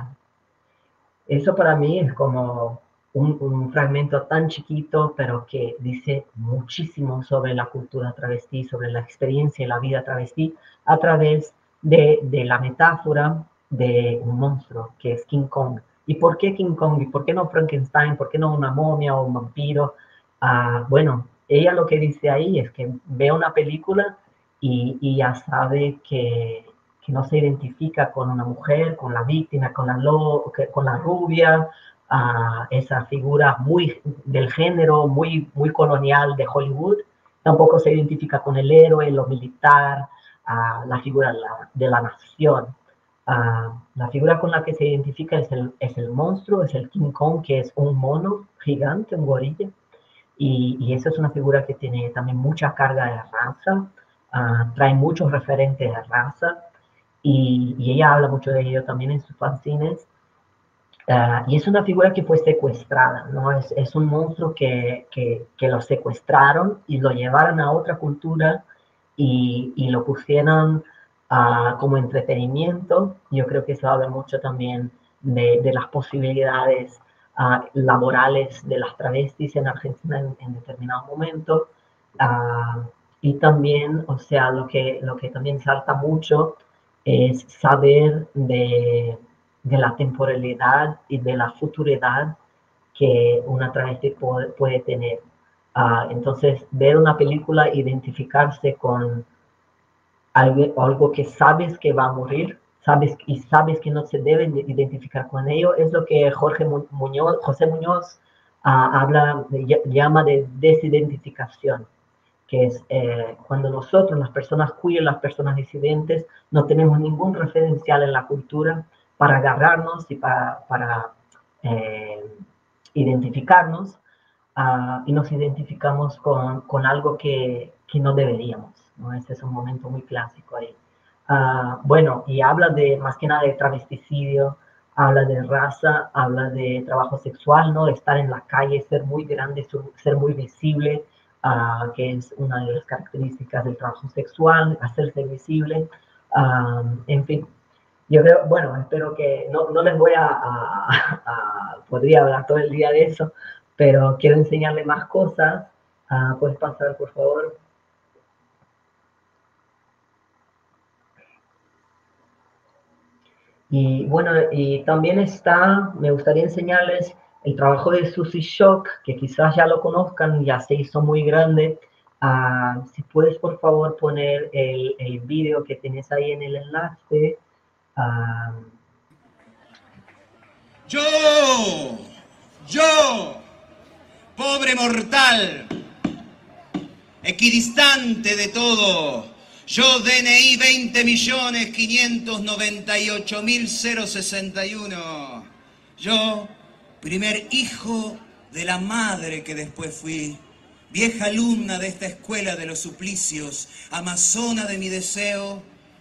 Eso para mí es como un, un fragmento tan chiquito, pero que dice muchísimo sobre la cultura travesti, sobre la experiencia y la vida travesti, a través de, de la metáfora de un monstruo, que es King Kong. ¿Y por qué King Kong? ¿Y por qué no Frankenstein? ¿Por qué no una momia o un vampiro? Uh, bueno, ella lo que dice ahí es que ve una película y, y ya sabe que, que no se identifica con una mujer, con la víctima, con la, lo, con la rubia, uh, esa figura muy del género, muy, muy colonial de Hollywood. Tampoco se identifica con el héroe, lo militar, uh, la figura de la, de la nación. Uh, la figura con la que se identifica es el, es el monstruo, es el King Kong, que es un mono gigante, un gorila. Y, y esa es una figura que tiene también mucha carga de raza, uh, trae muchos referentes de raza, y, y ella habla mucho de ello también en sus fanzines. Uh, y es una figura que fue secuestrada, ¿no? Es, es un monstruo que, que, que lo secuestraron y lo llevaron a otra cultura y, y lo pusieron uh, como entretenimiento. Yo creo que eso habla mucho también de, de las posibilidades Uh, laborales de las travestis en Argentina en, en determinado momento. Uh, y también, o sea, lo que, lo que también salta mucho es saber de, de la temporalidad y de la futuridad que una travesti puede, puede tener. Uh, entonces, ver una película, identificarse con algo, algo que sabes que va a morir, sabes y sabes que no se deben identificar con ello, es lo que Jorge Muñoz, José Muñoz uh, habla, de, llama de desidentificación, que es eh, cuando nosotros, las personas queer, las personas disidentes, no tenemos ningún referencial en la cultura para agarrarnos y para, para eh, identificarnos, uh, y nos identificamos con, con algo que, que no deberíamos, ¿no? Ese es un momento muy clásico ahí. Uh, bueno, y habla de, más que nada, de travesticidio, habla de raza, habla de trabajo sexual, ¿no? De estar en la calle, ser muy grande, ser muy visible, uh, que es una de las características del trabajo sexual, hacerse visible, um, en fin. Yo creo, bueno, espero que, no, no les voy a, a, a, podría hablar todo el día de eso, pero quiero enseñarle más cosas. Uh, ¿Puedes pasar, por favor? Y bueno, y también está, me gustaría enseñarles el trabajo de Susie Shock, que quizás ya lo conozcan, ya se hizo muy grande. Uh, si puedes, por favor, poner el, el vídeo que tienes ahí en el enlace. Uh, yo, yo, pobre mortal, equidistante de todo, yo D N I veinte millones quinientos noventa y ocho mil sesenta y uno, yo, primer hijo de la madre que después fui, vieja alumna de esta escuela de los suplicios, amazona de mi deseo,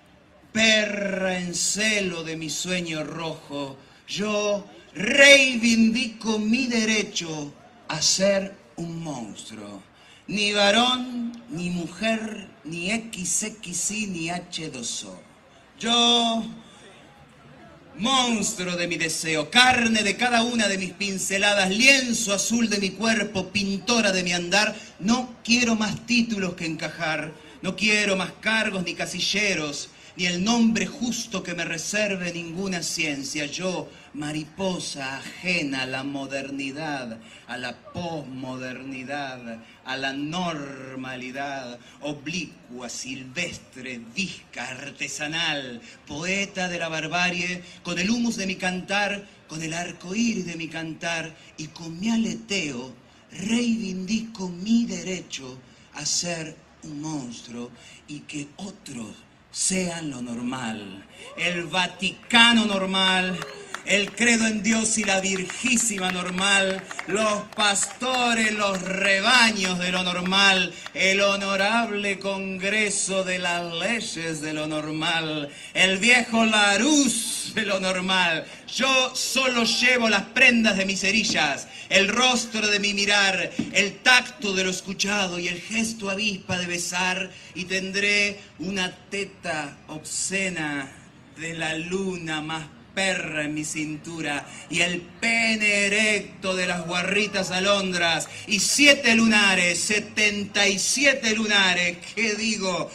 perra en celo de mi sueño rojo, yo reivindico mi derecho a ser un monstruo. Ni varón, ni mujer, ni equis equis i, ni hache dos o. Yo, monstruo de mi deseo, carne de cada una de mis pinceladas, lienzo azul de mi cuerpo, pintora de mi andar, no quiero más títulos que encajar, no quiero más cargos ni casilleros, ni el nombre justo que me reserve ninguna ciencia. Yo, mariposa ajena a la modernidad, a la posmodernidad, a la normalidad, oblicua, silvestre, visca, artesanal, poeta de la barbarie, con el humus de mi cantar, con el arcoíris de mi cantar, y con mi aleteo reivindico mi derecho a ser un monstruo y que otros sean lo normal, el Vaticano normal, el credo en Dios y la Virgísima normal, los pastores, los rebaños de lo normal, el honorable Congreso de las leyes de lo normal, el viejo Larousse de lo normal. Yo solo llevo las prendas de mis cerillas, el rostro de mi mirar, el tacto de lo escuchado y el gesto avispa de besar, y tendré una teta obscena de la luna más perra en mi cintura, y el pene erecto de las guarritas alondras, y siete lunares, setenta y siete lunares, ¿qué digo?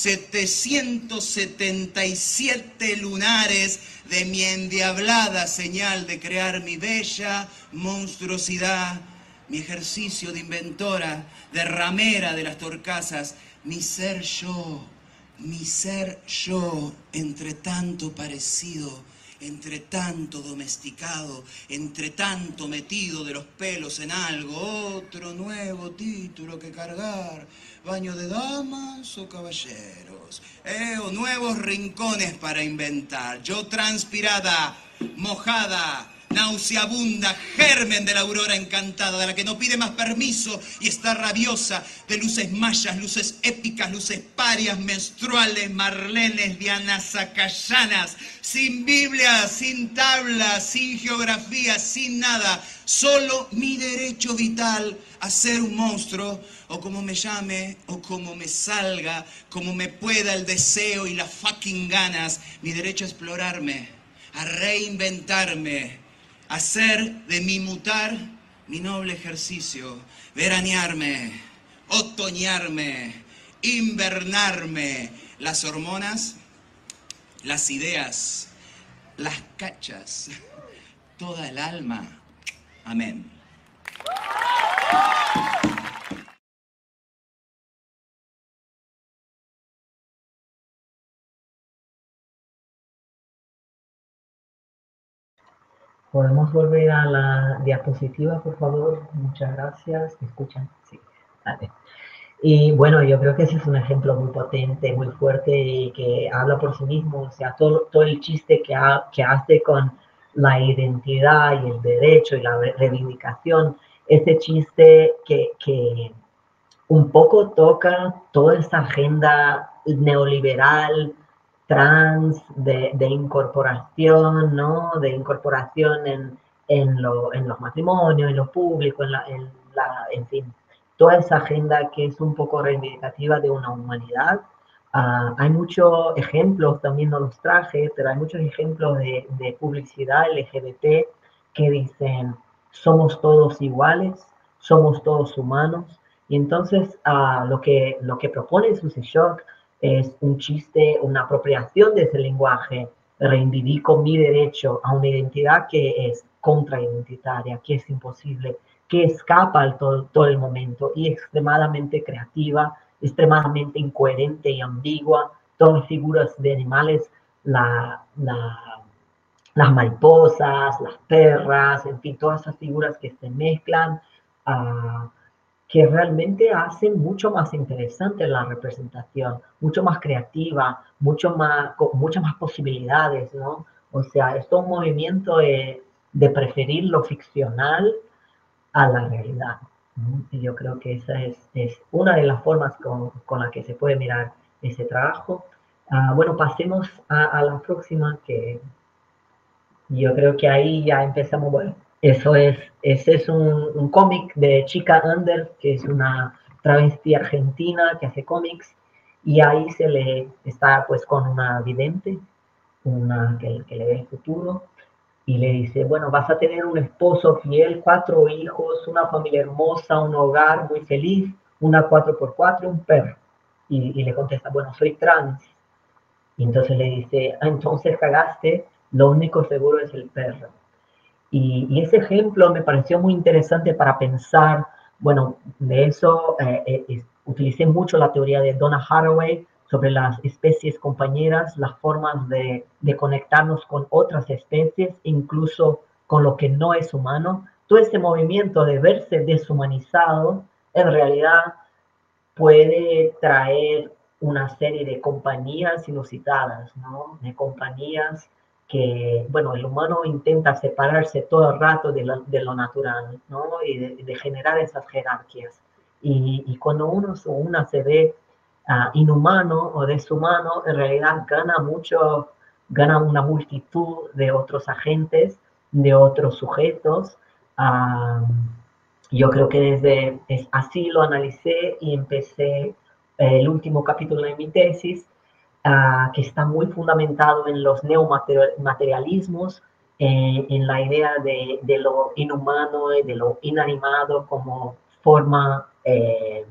setecientos setenta y siete lunares de mi endiablada señal de crear mi bella monstruosidad, mi ejercicio de inventora, de ramera de las torcasas, mi ser yo, mi ser yo, entre tanto parecido, entre tanto domesticado, entre tanto metido de los pelos en algo, otro nuevo título que cargar, baño de damas o caballeros, eh, o nuevos rincones para inventar, yo transpirada, mojada, nauseabunda, germen de la aurora encantada, de la que no pide más permiso y está rabiosa, de luces mayas, luces épicas, luces parias, menstruales, marlenes, dianas, sacayanas, sin Biblia, sin tabla, sin geografía, sin nada, solo mi derecho vital a ser un monstruo, o como me llame, o como me salga, como me pueda el deseo y las fucking ganas, mi derecho a explorarme, a reinventarme, hacer de mi mutar mi noble ejercicio, veranearme, otoñarme, invernarme, las hormonas, las ideas, las cachas, toda el alma. Amén. ¿Podemos volver a la diapositiva, por favor? Muchas gracias. ¿Me escuchan? Sí. Vale. Y bueno, yo creo que ese es un ejemplo muy potente, muy fuerte y que habla por sí mismo. O sea, todo, todo el chiste que, ha, que hace con la identidad y el derecho y la reivindicación, ese chiste que, que un poco toca toda esa agenda neoliberal, trans, de, de incorporación, ¿no? De incorporación en, en, lo, en los matrimonios, en lo público, en, la, en, la, en fin, toda esa agenda que es un poco reivindicativa de una humanidad. Uh, hay muchos ejemplos, también no los traje, pero hay muchos ejemplos de, de publicidad L G B T que dicen, somos todos iguales, somos todos humanos. Y entonces uh, lo, que, lo que propone Susie Shock es un chiste, una apropiación de ese lenguaje. Reivindico mi derecho a una identidad que es contraidentitaria, que es imposible que escapa al todo, todo el momento y extremadamente creativa, extremadamente incoherente y ambigua. Todas las figuras de animales, la, la, las mariposas, las perras, en fin, todas esas figuras que se mezclan, uh, que realmente hacen mucho más interesante la representación, mucho más creativa, mucho más, con muchas más posibilidades, ¿no? O sea, esto es un movimiento de, de preferir lo ficcional a la realidad, ¿no? Y yo creo que esa es, es una de las formas con, con la que se puede mirar ese trabajo. Uh, bueno, pasemos a, a la próxima, que yo creo que ahí ya empezamos, bueno, eso es, ese es un, un cómic de Chica Under, que es una travesti argentina que hace cómics, y ahí se le está pues con una vidente, una que, que le ve el futuro, y le dice, bueno, vas a tener un esposo fiel, cuatro hijos, una familia hermosa, un hogar muy feliz, una cuatro por cuatro y un perro. Y, y le contesta, bueno, soy trans. Y entonces le dice, ah, entonces cagaste, lo único seguro es el perro. Y, y ese ejemplo me pareció muy interesante para pensar, bueno, de eso eh, eh, utilicé mucho la teoría de Donna Haraway sobre las especies compañeras, las formas de, de conectarnos con otras especies, incluso con lo que no es humano. Todo ese movimiento de verse deshumanizado, en realidad puede traer una serie de compañías inusitadas, ¿no? De compañías que, bueno, el humano intenta separarse todo el rato de lo, de lo natural, ¿no? Y de, de generar esas jerarquías. Y, y cuando uno o una se ve uh, inhumano o deshumano, en realidad gana mucho, gana una multitud de otros agentes, de otros sujetos. Uh, yo creo que desde es, así lo analicé y empecé eh, el último capítulo de mi tesis, Uh, que está muy fundamentado en los neomaterialismos, eh, en la idea de, de lo inhumano y de lo inanimado como forma, eh,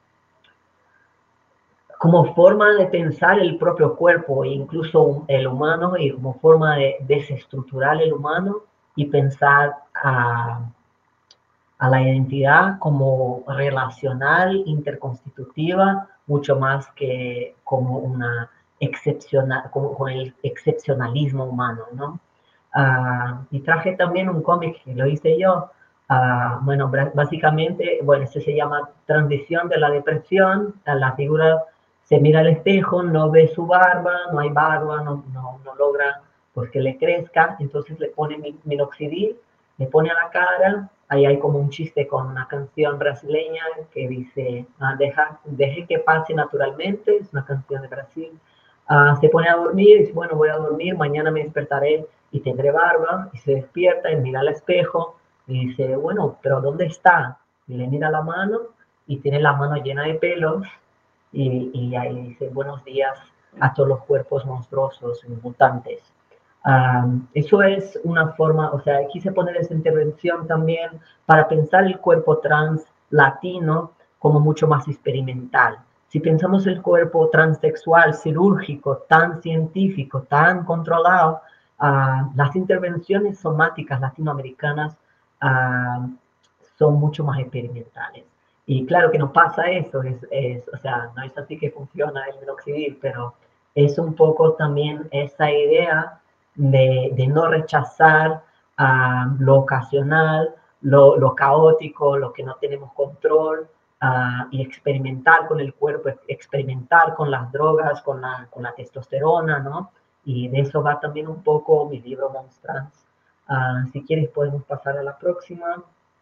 como forma de pensar el propio cuerpo, incluso el humano, y como forma de desestructurar el humano y pensar a, a la identidad como relacional, interconstitutiva, mucho más que como una excepcional, como con el excepcionalismo humano, ¿no? Uh, y traje también un cómic que lo hice yo, uh, bueno, básicamente, bueno, este se llama Transición de la Depresión. La figura se mira al espejo, no ve su barba, no hay barba, no, no, no logra pues que le crezca, entonces le pone minoxidil, le pone a la cara. Ahí hay como un chiste con una canción brasileña que dice, ah, deja, deje que pase naturalmente, es una canción de Brasil. Uh, se pone a dormir y dice, bueno, voy a dormir, mañana me despertaré y tendré barba, y se despierta y mira al espejo y dice, bueno, pero ¿dónde está? Y le mira la mano y tiene la mano llena de pelos y, y ahí dice, buenos días a todos los cuerpos monstruosos y mutantes. Um, eso es una forma, o sea, quise poner esa intervención también para pensar el cuerpo trans latino como mucho más experimental. Si pensamos el cuerpo transexual, cirúrgico, tan científico, tan controlado, uh, las intervenciones somáticas latinoamericanas uh, son mucho más experimentales. Y claro que no pasa eso, es, es, o sea, no es así que funciona el minoxidil, pero es un poco también esa idea de, de no rechazar uh, lo ocasional, lo, lo caótico, lo que no tenemos control, Uh, y experimentar con el cuerpo, experimentar con las drogas, con la, con la testosterona, ¿no? Y de eso va también un poco mi libro Monstrans. Uh, si quieres podemos pasar a la próxima.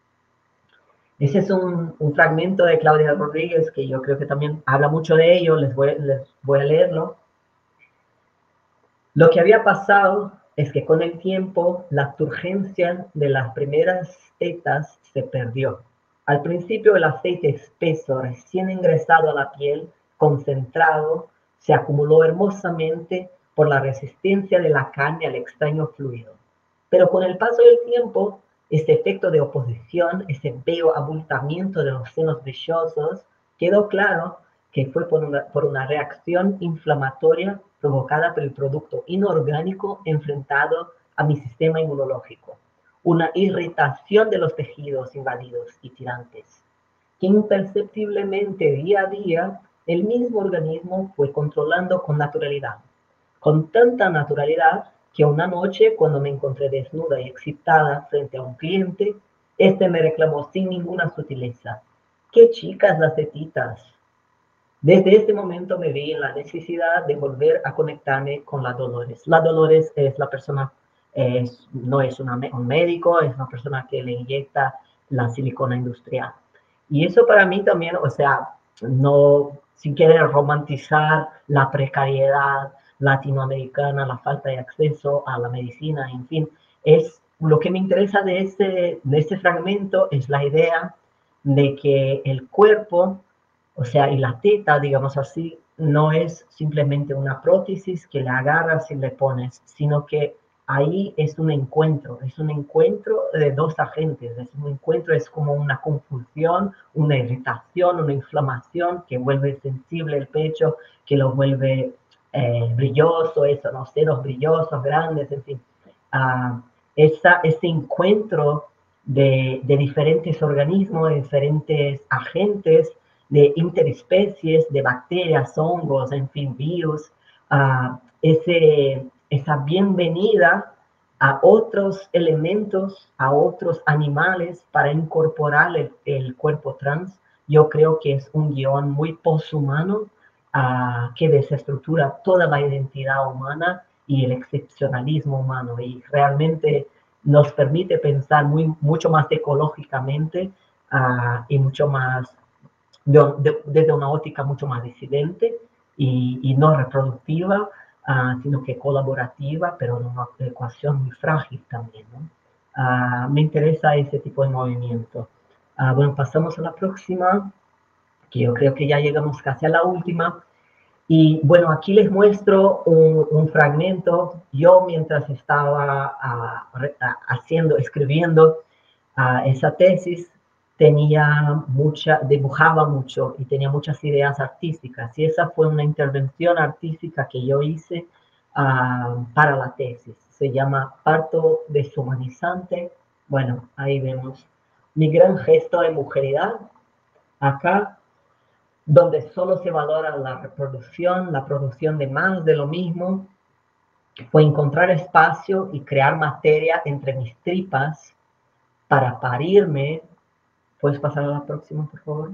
Ese es un, un fragmento de Claudia Rodríguez que yo creo que también habla mucho de ello, les voy, les voy a leerlo. Lo que había pasado es que con el tiempo la turgencia de las primeras tetas se perdió. Al principio el aceite espeso recién ingresado a la piel, concentrado, se acumuló hermosamente por la resistencia de la carne al extraño fluido. Pero con el paso del tiempo, ese efecto de oposición, ese bello abultamiento de los senos brillosos, quedó claro que fue por una, por una reacción inflamatoria provocada por el producto inorgánico enfrentado a mi sistema inmunológico. una irritación de los tejidos invadidos y tirantes, que imperceptiblemente día a día el mismo organismo fue controlando con naturalidad, con tanta naturalidad que una noche, cuando me encontré desnuda y excitada frente a un cliente, este me reclamó sin ninguna sutileza: ¡qué chicas las tetitas! Desde este momento me vi en la necesidad de volver a conectarme con la Dolores. La Dolores es la persona, es, no es una, un médico, es una persona que le inyecta la silicona industrial. Y eso para mí también, o sea, no, si quieren romantizar la precariedad latinoamericana, la falta de acceso a la medicina, en fin, es lo que me interesa de este, de este fragmento es la idea de que el cuerpo, o sea, y la teta, digamos así, no es simplemente una prótesis que le agarras y le pones, sino que ahí es un encuentro, es un encuentro de dos agentes, es un encuentro, es como una confusión, una irritación, una inflamación que vuelve sensible el pecho, que lo vuelve eh, brilloso, eso, ¿no? Senos brillosos, grandes, en fin. Uh, esa, ese encuentro de, de diferentes organismos, de diferentes agentes, de interespecies, de bacterias, hongos, en fin, virus, uh, ese, esa bienvenida a otros elementos, a otros animales para incorporar el, el cuerpo trans, yo creo que es un guión muy poshumano uh, que desestructura toda la identidad humana y el excepcionalismo humano, y realmente nos permite pensar muy, mucho más ecológicamente uh, y mucho más de, de, desde una óptica mucho más disidente y, y no reproductiva, uh, sino que colaborativa, pero en una ecuación muy frágil también, ¿no? Uh, me interesa ese tipo de movimiento. Uh, bueno, pasamos a la próxima, que yo creo que ya llegamos casi a la última. Y bueno, aquí les muestro un, un fragmento. Yo mientras estaba uh, haciendo, escribiendo uh, esa tesis, tenía mucha, dibujaba mucho y tenía muchas ideas artísticas. Y esa fue una intervención artística que yo hice uh, para la tesis. Se llama Parto Deshumanizante. Bueno, ahí vemos mi gran gesto de mujeridad. Acá, donde solo se valora la reproducción, la producción de más de lo mismo, fue encontrar espacio y crear materia entre mis tripas para parirme. ¿Puedes pasar a la próxima, por favor?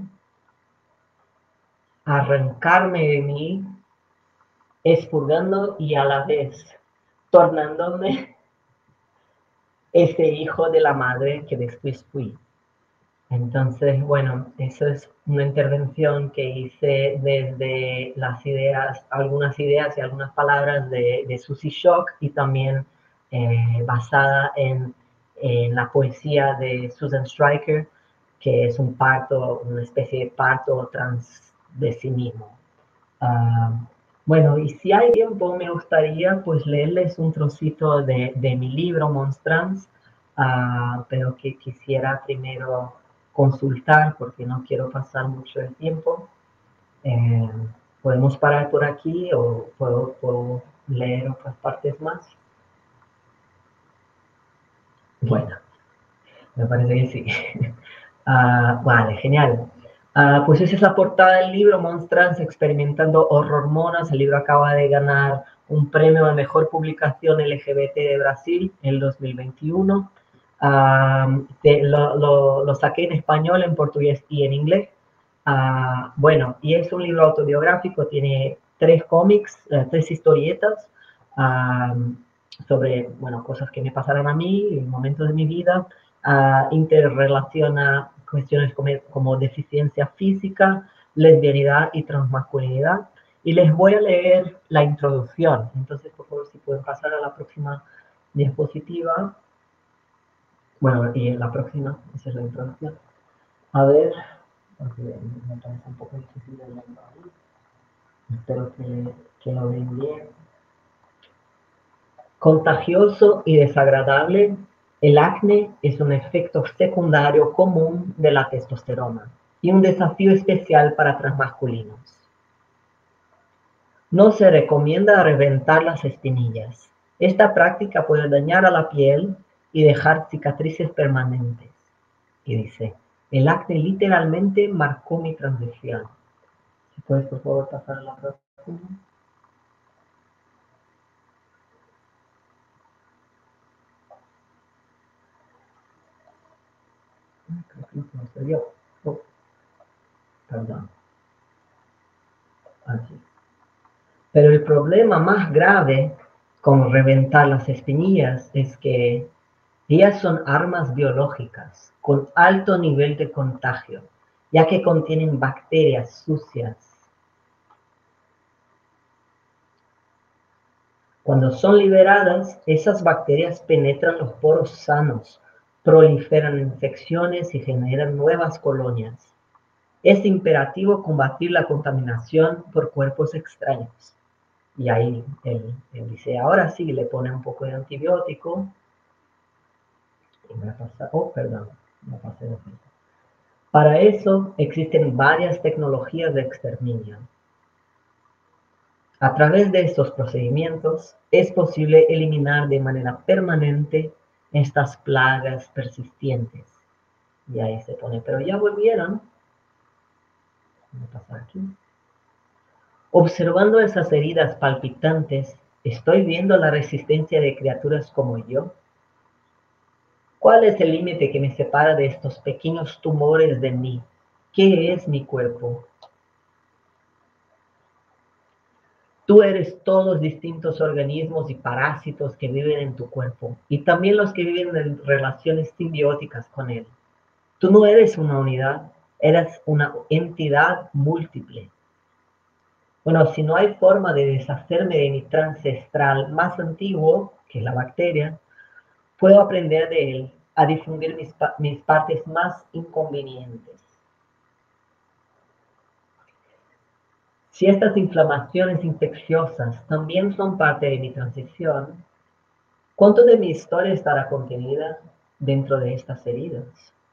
Arrancarme de mí, expurgando y a la vez tornándome ese hijo de la madre que después fui. Entonces, bueno, eso es una intervención que hice desde las ideas, algunas ideas y algunas palabras de, de Susie Shock, y también eh, basada en, en la poesía de Susan Stryker, que es un parto, una especie de parto trans de sí mismo. Uh, bueno, y si hay tiempo, me gustaría pues leerles un trocito de, de mi libro Monstrans, uh, pero que quisiera primero consultar porque no quiero pasar mucho el tiempo. Eh, podemos parar por aquí o puedo, puedo leer otras partes más. Bueno, me parece que sí. uh, vale, genial. Uh, pues esa es la portada del libro, Monstrans experimentando hormonas. El libro acaba de ganar un premio de mejor publicación L G B T de Brasil en el dos mil veintiuno. Uh, de, lo, lo, lo saqué en español, en portugués y en inglés. Uh, bueno, y es un libro autobiográfico, tiene tres cómics, uh, tres historietas uh, sobre, bueno, cosas que me pasaron a mí, momentos de mi vida. Uh, interrelaciona cuestiones como, como deficiencia física, lesbianidad y transmasculinidad. Y les voy a leer la introducción. Entonces, por favor, si pueden pasar a la próxima diapositiva. Bueno, y la próxima, esa es la introducción. A ver, porque me parece un poco difícil de leer. Espero que, que lo vean bien. Contagioso y desagradable, el acné es un efecto secundario común de la testosterona y un desafío especial para transmasculinos. No se recomienda reventar las espinillas. Esta práctica puede dañar a la piel y dejar cicatrices permanentes. Y dice, el acné literalmente marcó mi transición. Si puedes, por favor, pasar a la próxima. Creo que no se dio. Oh, perdón. Aquí. Pero el problema más grave con reventar las espinillas es que ellas son armas biológicas con alto nivel de contagio, ya que contienen bacterias sucias. Cuando son liberadas, esas bacterias penetran los poros sanos, proliferan infecciones y generan nuevas colonias. Es imperativo combatir la contaminación por cuerpos extraños. Y ahí él, él dice, ahora sí, le pone un poco de antibiótico. Y me pasa, oh, perdón, me pasé de frente. Para eso existen varias tecnologías de exterminio. A través de estos procedimientos es posible eliminar de manera permanente estas plagas persistentes. Y ahí se pone, pero ya volvieron. ¿Qué pasa aquí? Observando esas heridas palpitantes, ¿estoy viendo la resistencia de criaturas como yo? ¿Cuál es el límite que me separa de estos pequeños tumores de mí? ¿Qué es mi cuerpo? Tú eres todos distintos organismos y parásitos que viven en tu cuerpo, y también los que viven en relaciones simbióticas con él. Tú no eres una unidad, eres una entidad múltiple. Bueno, si no hay forma de deshacerme de mi ancestral más antiguo, que es la bacteria, puedo aprender de él a difundir mis, mis partes más inconvenientes. Si estas inflamaciones infecciosas también son parte de mi transición, ¿cuánto de mi historia estará contenida dentro de estas heridas?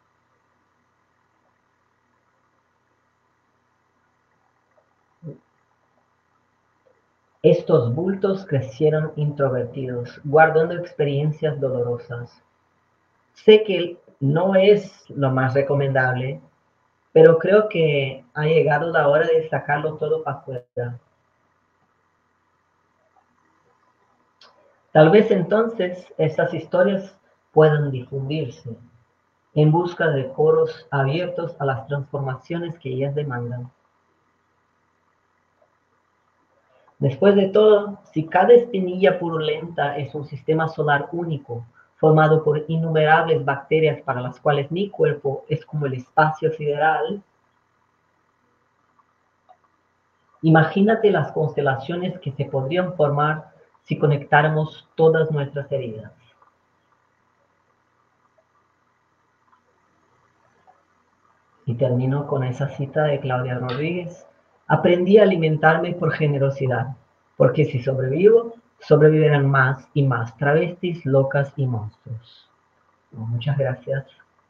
Estos bultos crecieron introvertidos, guardando experiencias dolorosas. Sé que no es lo más recomendable, pero creo que ha llegado la hora de sacarlo todo para afuera. Tal vez entonces estas historias puedan difundirse en busca de foros abiertos a las transformaciones que ellas demandan. Después de todo, si cada espinilla purulenta es un sistema solar único, formado por innumerables bacterias para las cuales mi cuerpo es como el espacio sideral, imagínate las constelaciones que se podrían formar si conectáramos todas nuestras heridas. Y termino con esa cita de Claudia Rodríguez. Aprendí a alimentarme por generosidad, porque si sobrevivo, sobrevivirán más y más travestis, locas y monstruos. Muchas gracias.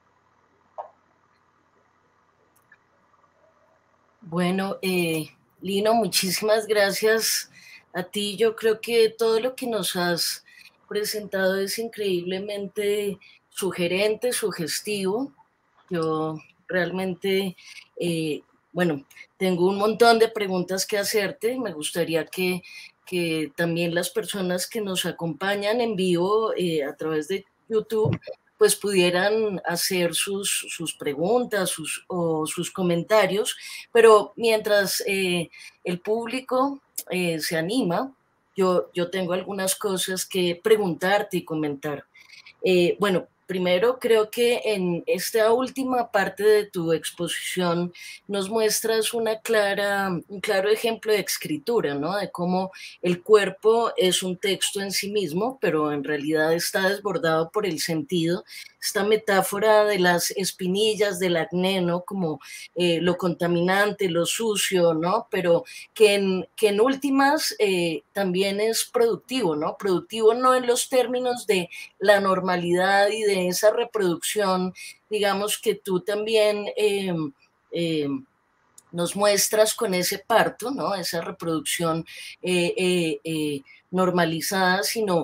Bueno, eh, Lino, muchísimas gracias a ti. Yo creo que todo lo que nos has presentado es increíblemente sugerente, sugestivo. Yo realmente, eh, bueno, tengo un montón de preguntas que hacerte. Me gustaría que, que también las personas que nos acompañan en vivo eh, a través de YouTube pues pudieran hacer sus, sus preguntas sus, o sus comentarios, pero mientras eh, el público eh, se anima, yo, yo tengo algunas cosas que preguntarte y comentar. Eh, bueno, primero creo que en esta última parte de tu exposición nos muestras una clara, un claro ejemplo de escritura, ¿no? De cómo el cuerpo es un texto en sí mismo, pero en realidad está desbordado por el sentido. Esta metáfora de las espinillas del acné, ¿no? Como eh, lo contaminante, lo sucio, ¿no? Pero que en, que en últimas eh, también es productivo, ¿no? Productivo no en los términos de la normalidad y de esa reproducción, digamos, que tú también eh, eh, nos muestras con ese parto, ¿no? Esa reproducción eh, eh, eh, normalizada, sino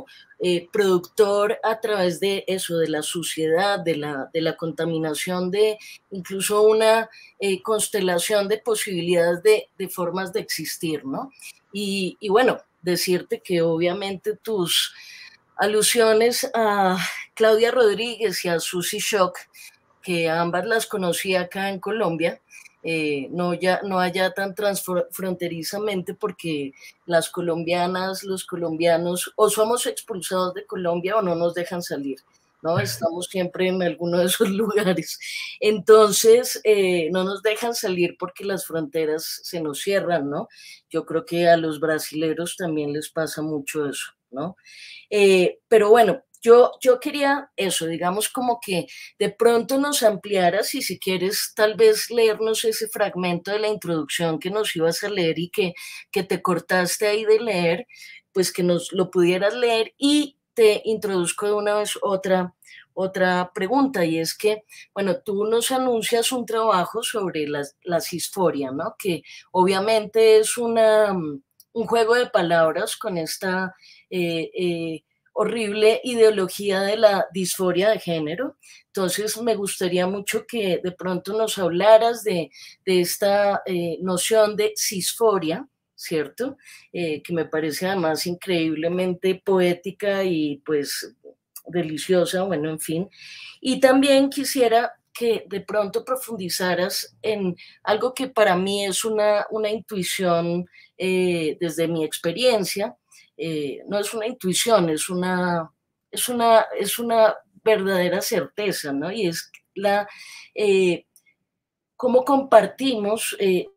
eh, productor a través de eso, de la suciedad, de la, de la contaminación, de incluso una eh, constelación de posibilidades de, de formas de existir, ¿no? Y, y bueno, decirte que obviamente tus alusiones a Claudia Rodríguez y a Susy Shock, que ambas las conocí acá en Colombia, eh, no, ya, no allá tan transfronterizamente, porque las colombianas, los colombianos, o somos expulsados de Colombia o no nos dejan salir, ¿no? Estamos siempre en alguno de esos lugares. Entonces, eh, no nos dejan salir porque las fronteras se nos cierran, ¿no? Yo creo que a los brasileros también les pasa mucho eso, ¿no? Eh, pero bueno, yo, yo quería eso, digamos, como que de pronto nos ampliaras y si quieres tal vez leernos ese fragmento de la introducción que nos ibas a leer y que, que te cortaste ahí de leer, pues que nos lo pudieras leer y te introduzco de una vez otra, otra pregunta, y es que, bueno, tú nos anuncias un trabajo sobre la, la cisforia, ¿no? Que obviamente es una, un juego de palabras con esta eh, eh, horrible ideología de la disforia de género. Entonces me gustaría mucho que de pronto nos hablaras de, de esta eh, noción de cisforia, ¿cierto? Eh, que me parece además increíblemente poética y pues deliciosa, bueno, en fin. Y también quisiera que de pronto profundizaras en algo que para mí es una, una intuición eh, desde mi experiencia. Eh, no es una intuición, es una, es una, es una verdadera certeza, ¿no? Y es la, eh, cómo compartimos eh,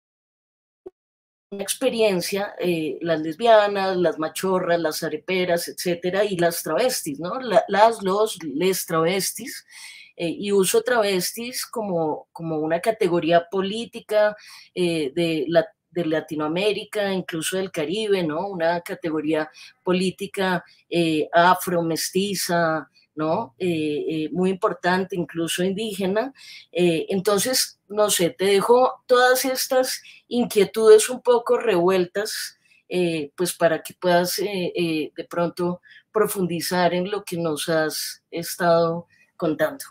una experiencia, eh, las lesbianas, las machorras, las areperas, etcétera, y las travestis, ¿no? La, las, los, les travestis, eh, y uso travestis como, como una categoría política eh, de la de Latinoamérica, incluso del Caribe, ¿no? Una categoría política eh, afro, mestiza, ¿no? Eh, eh, muy importante, incluso indígena. Eh, entonces, no sé, te dejo todas estas inquietudes un poco revueltas, eh, pues para que puedas eh, eh, de pronto profundizar en lo que nos has estado contando.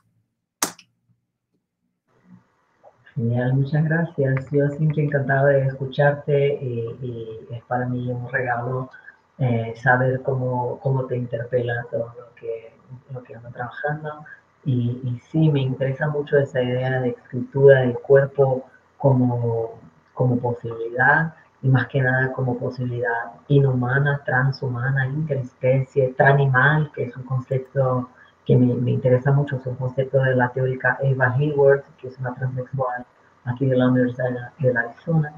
Genial, muchas gracias. Yo siempre encantado de escucharte y, y es para mí un regalo eh, saber cómo, cómo te interpela todo lo que, lo que ando trabajando. Y, y sí, me interesa mucho esa idea de escritura del cuerpo como, como posibilidad y más que nada como posibilidad inhumana, transhumana, interespecie, tranimal, que es un concepto que me, me interesa mucho, es un concepto de la teórica Eva Hayward, que es una transexual aquí de la Universidad de Arizona.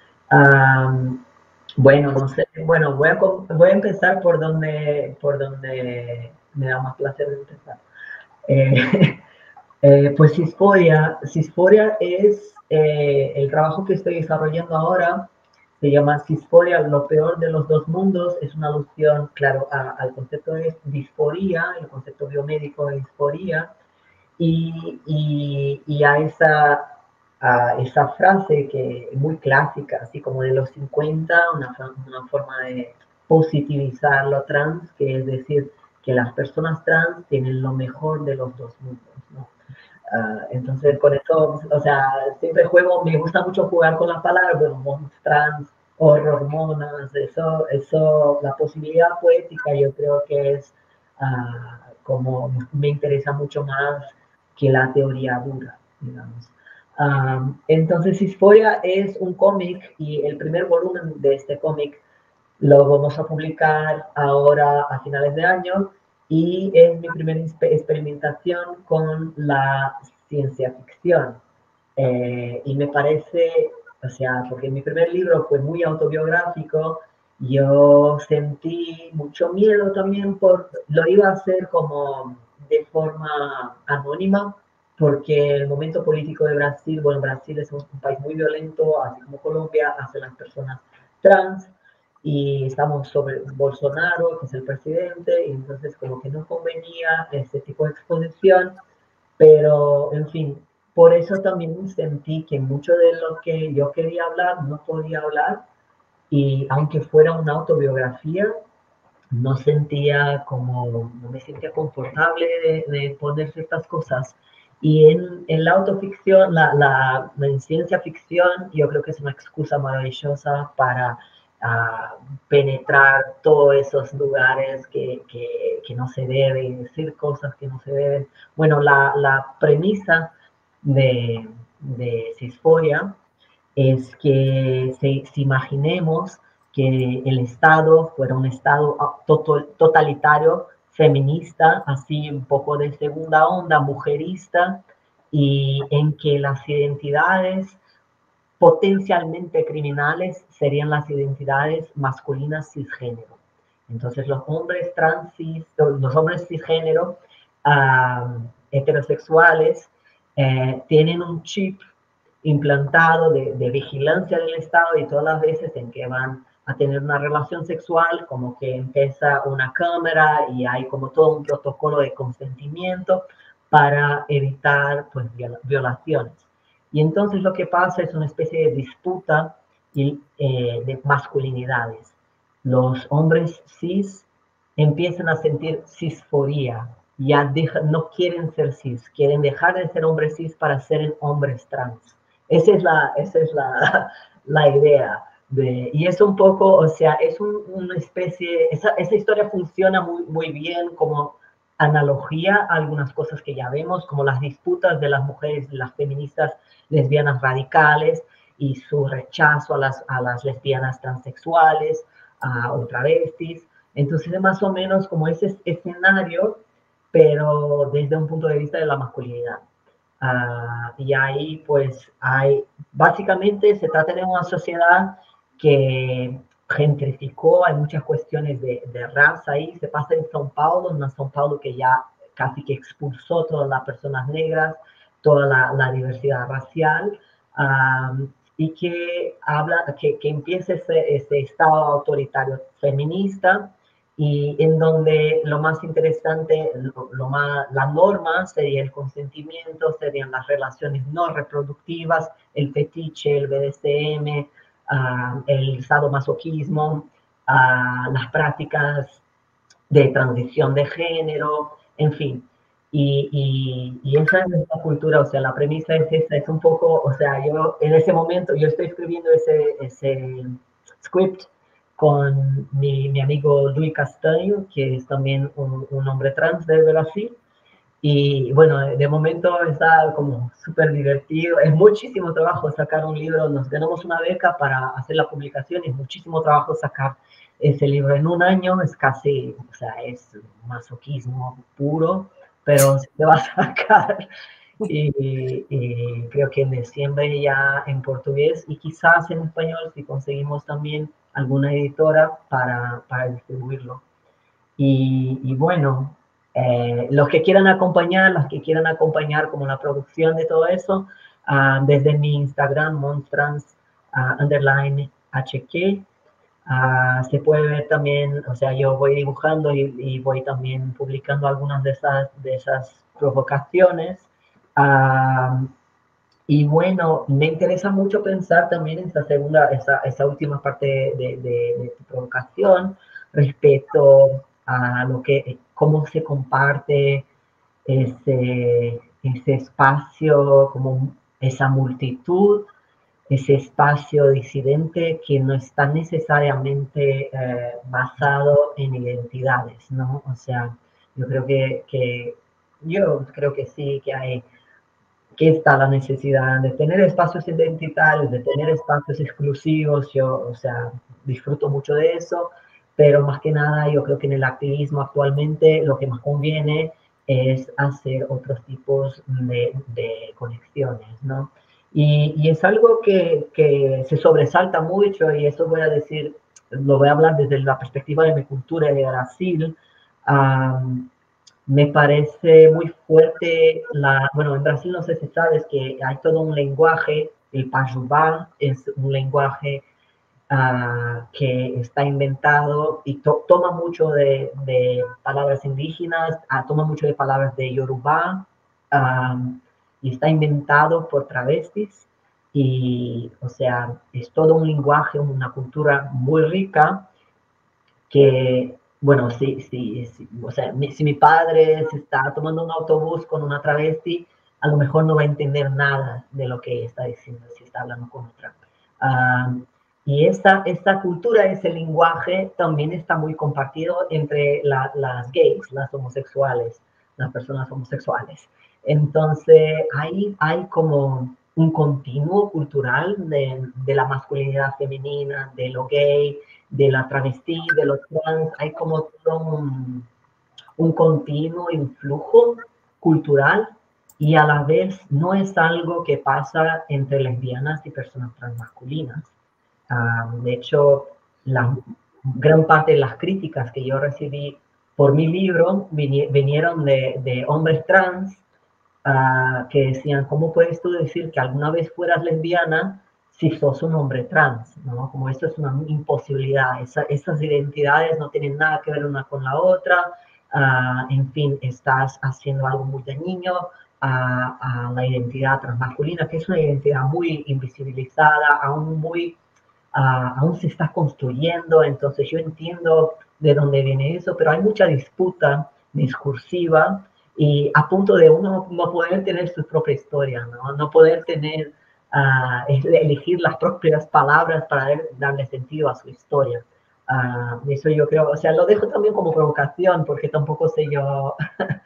Um, bueno, no sé, bueno, voy a, voy a empezar por donde, por donde me da más placer de empezar. Eh, eh, pues Cisforia, Cisforia es eh, el trabajo que estoy desarrollando ahora, se llama Cisforia, lo peor de los dos mundos, es una alusión, claro, a, al concepto de disforía, el concepto biomédico de disforía, y, y, y a, esa, a esa frase que es muy clásica, así como de los cincuenta, una, una forma de positivizar lo trans, que es decir, que las personas trans tienen lo mejor de los dos mundos, ¿no? Uh, entonces, con eso, o sea, siempre juego, me gusta mucho jugar con las palabras, bueno, trans o hormonas, eso, eso, la posibilidad poética yo creo que es uh, como me interesa mucho más que la teoría dura, digamos. Um, entonces, Cisforia es un cómic y el primer volumen de este cómic lo vamos a publicar ahora a finales de año. Y es mi primera experimentación con la ciencia ficción. Eh, y me parece, o sea, porque mi primer libro fue muy autobiográfico, yo sentí mucho miedo también por, lo iba a hacer como de forma anónima, porque el momento político de Brasil, bueno, Brasil es un, un país muy violento, así como Colombia, hacia las personas trans, y estamos sobre Bolsonaro, que es el presidente, y entonces como que no convenía ese tipo de exposición, pero en fin, por eso también sentí que mucho de lo que yo quería hablar no podía hablar, y aunque fuera una autobiografía, no sentía como, no me sentía confortable de, de poner ciertas cosas. Y en, en la autoficción, la, la, en ciencia ficción, yo creo que es una excusa maravillosa para uh, penetrar todos esos lugares que, que, que, no se deben, decir cosas que no se deben. Bueno, la, la premisa de, de Cisforia es que si, si imaginemos que el Estado fuera un Estado totalitario, feminista, así un poco de segunda onda, mujerista, y en que las identidades potencialmente criminales serían las identidades masculinas cisgénero. Entonces los hombres trans, cis, los hombres cisgénero uh, heterosexuales eh, tienen un chip implantado de, de vigilancia del Estado, y todas las veces en que van a tener una relación sexual, como que empieza una cámara y hay como todo un protocolo de consentimiento para evitar pues violaciones. Y entonces lo que pasa es una especie de disputa y, eh, de masculinidades. Los hombres cis empiezan a sentir cisforía, ya deja, no quieren ser cis, quieren dejar de ser hombres cis para ser hombres trans. Esa es la, esa es la, la idea. De, y es un poco, o sea, es un, una especie, esa, esa historia funciona muy, muy bien como analogía a algunas cosas que ya vemos, como las disputas de las mujeres, las feministas lesbianas radicales y su rechazo a las, a las lesbianas transexuales a, o travestis. Entonces es más o menos como ese escenario, pero desde un punto de vista de la masculinidad. Uh, y ahí pues hay, básicamente se trata de una sociedad que gentrificó, hay muchas cuestiones de, de raza ahí, se pasa en São Paulo, una São Paulo que ya casi que expulsó todas las personas negras, toda la, la diversidad racial, um, y que habla, que, que empieza ese, ese estado autoritario feminista, y en donde lo más interesante, lo, lo más, la norma sería el consentimiento, serían las relaciones no reproductivas, el fetiche, el B D S M, uh, el sadomasoquismo, uh, las prácticas de transición de género, en fin. Y, y, y esa es nuestra cultura, o sea, la premisa es esa, es un poco, o sea, yo en ese momento, yo estoy escribiendo ese, ese script con mi, mi amigo Luis Castaño, que es también un, un hombre trans de Brasil. Y bueno, de momento está como súper divertido. Es muchísimo trabajo sacar un libro. Nos ganamos una beca para hacer la publicación. Es muchísimo trabajo sacar ese libro en un año. Es casi, o sea, es masoquismo puro, pero se va a sacar. Y, y creo que en diciembre ya en portugués y quizás en español si conseguimos también alguna editora para, para distribuirlo. Y, y bueno, eh, los que quieran acompañar, los que quieran acompañar como la producción de todo eso, uh, desde mi Instagram, monstrans, uh, underline hq, uh, se puede ver también, o sea, yo voy dibujando y, y voy también publicando algunas de esas, de esas provocaciones. Uh, y bueno, me interesa mucho pensar también en esa segunda, esa, esa última parte de, de, de tu provocación respecto a lo que, cómo se comparte ese, ese espacio, como esa multitud, ese espacio disidente que no está necesariamente eh, basado en identidades, ¿no? O sea, yo creo que, que yo creo que sí, que hay que está la necesidad de tener espacios identitarios, de tener espacios exclusivos. Yo, o sea, disfruto mucho de eso, pero más que nada yo creo que en el activismo actualmente lo que más conviene es hacer otros tipos de, de conexiones, ¿no? Y, y es algo que, que se sobresalta mucho, y eso voy a decir, lo voy a hablar desde la perspectiva de mi cultura de Brasil. Um, Me parece muy fuerte, la, bueno, en Brasil no sé si sabes que hay todo un lenguaje, el pajubá es un lenguaje uh, que está inventado y to, toma mucho de, de palabras indígenas, uh, toma mucho de palabras de Yorubá, um, y está inventado por travestis, y, o sea, es todo un lenguaje, una cultura muy rica que bueno, sí, sí, sí, o sea, mi, si mi padre se está tomando un autobús con una travesti, a lo mejor no va a entender nada de lo que está diciendo si está hablando con otra. Uh, y esta, esta cultura, ese lenguaje también está muy compartido entre la, las gays, las homosexuales, las personas homosexuales. Entonces, hay, hay como un continuo cultural de, de la masculinidad femenina, de lo gay, de la travesti, de los trans, hay como todo un, un continuo influjo cultural y a la vez no es algo que pasa entre lesbianas y personas transmasculinas. Um, de hecho, la gran parte de las críticas que yo recibí por mi libro vinieron de, de hombres trans uh, que decían, ¿cómo puedes tú decir que alguna vez fueras lesbiana si sos un hombre trans? ¿No? Como esto es una imposibilidad. Esa, esas identidades no tienen nada que ver una con la otra. Uh, en fin, estás haciendo algo muy dañino a, a la identidad transmasculina, que es una identidad muy invisibilizada, aún muy... Uh, aún se está construyendo, entonces yo entiendo de dónde viene eso, pero hay mucha disputa discursiva y a punto de uno no poder tener su propia historia, no, no poder tener, uh, elegir las propias palabras para darle sentido a su historia. Uh, eso yo creo, o sea, lo dejo también como provocación, porque tampoco sé yo,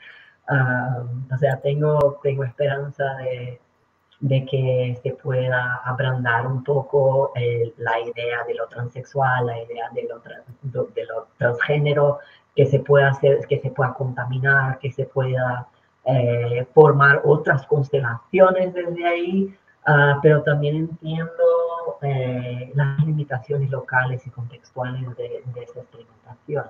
uh, o sea, tengo, tengo esperanza de de que se pueda abrandar un poco eh, la idea de lo transexual, la idea de lo, de lo transgénero, que se pueda hacer, que se pueda contaminar, que se pueda eh, formar otras constelaciones desde ahí, uh, pero también entiendo eh, las limitaciones locales y contextuales de, de esa experimentación,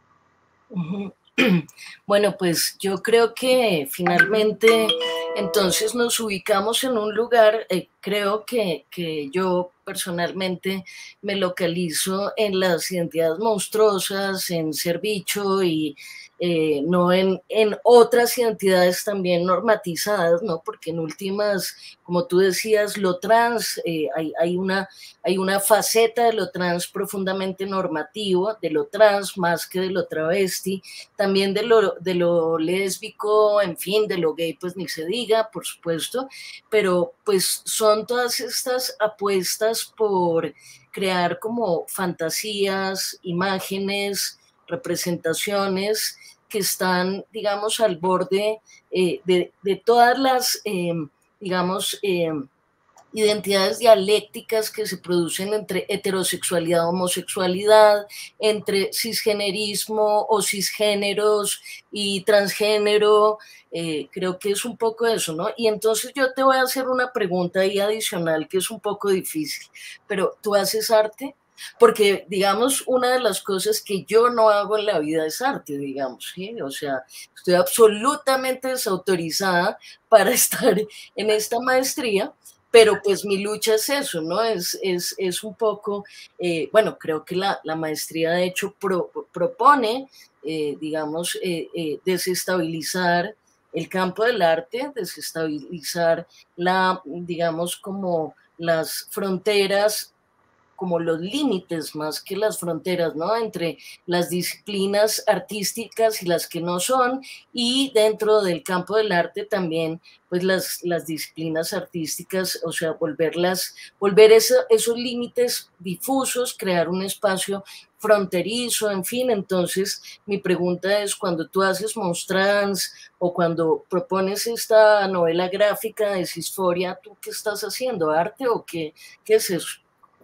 ¿no? Uh-huh. Bueno, pues yo creo que finalmente entonces nos ubicamos en un lugar, eh, creo que, que yo personalmente me localizo en las identidades monstruosas, en ser bicho y eh, no en, en otras identidades también normatizadas, ¿no? Porque en últimas, como tú decías, lo trans, eh, hay, hay, una, hay una faceta de lo trans profundamente normativo, de lo trans más que de lo travesti, también de lo, de lo lésbico, en fin, de lo gay, pues ni se diga, por supuesto, pero pues son todas estas apuestas por crear como fantasías, imágenes, representaciones que están, digamos, al borde eh, de, de todas las, eh, digamos, eh, identidades dialécticas que se producen entre heterosexualidad, homosexualidad, entre cisgenerismo o cisgéneros y transgénero, eh, creo que es un poco eso, ¿no? Y entonces yo te voy a hacer una pregunta ahí adicional que es un poco difícil, pero ¿tú haces arte? Porque, digamos, una de las cosas que yo no hago en la vida es arte, digamos, ¿sí? O sea, estoy absolutamente desautorizada para estar en esta maestría, pero pues mi lucha es eso, ¿no? Es, es, es un poco, eh, bueno, creo que la, la maestría de hecho pro, propone, eh, digamos, eh, eh, desestabilizar el campo del arte, desestabilizar la, digamos, como las fronteras, como los límites más que las fronteras, ¿no? Entre las disciplinas artísticas y las que no son, y dentro del campo del arte también, pues las, las disciplinas artísticas, o sea, volverlas, volver eso, esos límites difusos, crear un espacio fronterizo, en fin. Entonces, mi pregunta es, cuando tú haces Monstrans o cuando propones esta novela gráfica de Cisforia, ¿tú qué estás haciendo? ¿Arte o qué, qué es eso?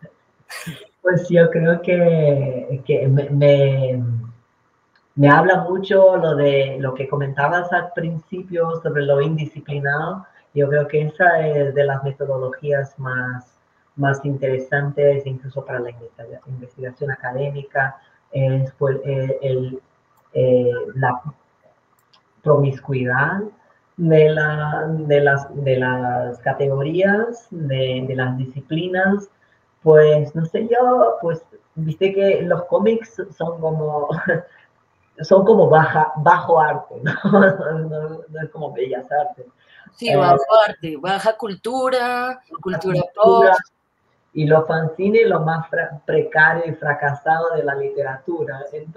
Pues yo creo que, que me, me, me habla mucho lo de lo que comentabas al principio sobre lo indisciplinado. Yo creo que esa es de las metodologías más, más interesantes, incluso para la investigación académica, es pues, el, el, eh, la promiscuidad de, la, de, las, de las categorías, de, de las disciplinas. Pues no sé yo, pues viste que los cómics son como son como baja, bajo arte, ¿no? No, no es como bellas artes. Sí, Eh, bajo arte, baja cultura, cultura pop. cultura, y los fanzines lo más precario y fracasado de la literatura. Entonces,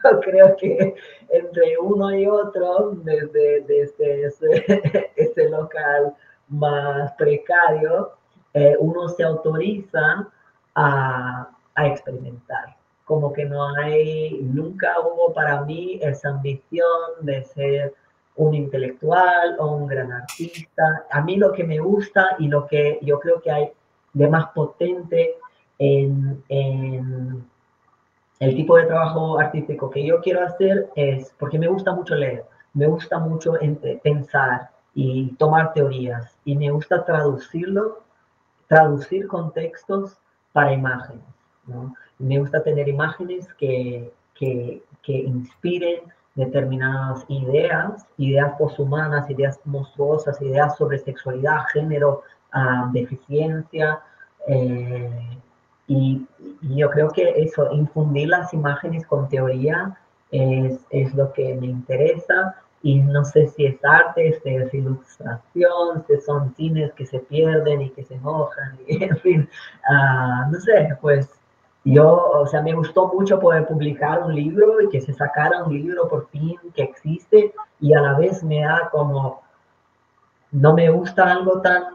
yo creo que entre uno y otro, desde, desde ese, ese local más precario, eh, uno se autoriza a, a experimentar. Como que no hay, nunca hubo para mí esa ambición de ser un intelectual o un gran artista. A mí lo que me gusta y lo que yo creo que hay de más potente en, en el tipo de trabajo artístico que yo quiero hacer es, porque me gusta mucho leer, me gusta mucho en, pensar y tomar teorías, y me gusta traducirlo, traducir contextos para imágenes, ¿no? Me gusta tener imágenes que, que, que inspiren determinadas ideas, ideas poshumanas, ideas monstruosas, ideas sobre sexualidad, género, uh, deficiencia, eh, y, y yo creo que eso, infundir las imágenes con teoría es, es lo que me interesa. Y no sé si es arte, si es ilustración, si son cines que se pierden y que se enojan, y, en fin, uh, no sé, pues yo, o sea, me gustó mucho poder publicar un libro y que se sacara un libro por fin que existe, y a la vez me da como, no me gusta algo tan,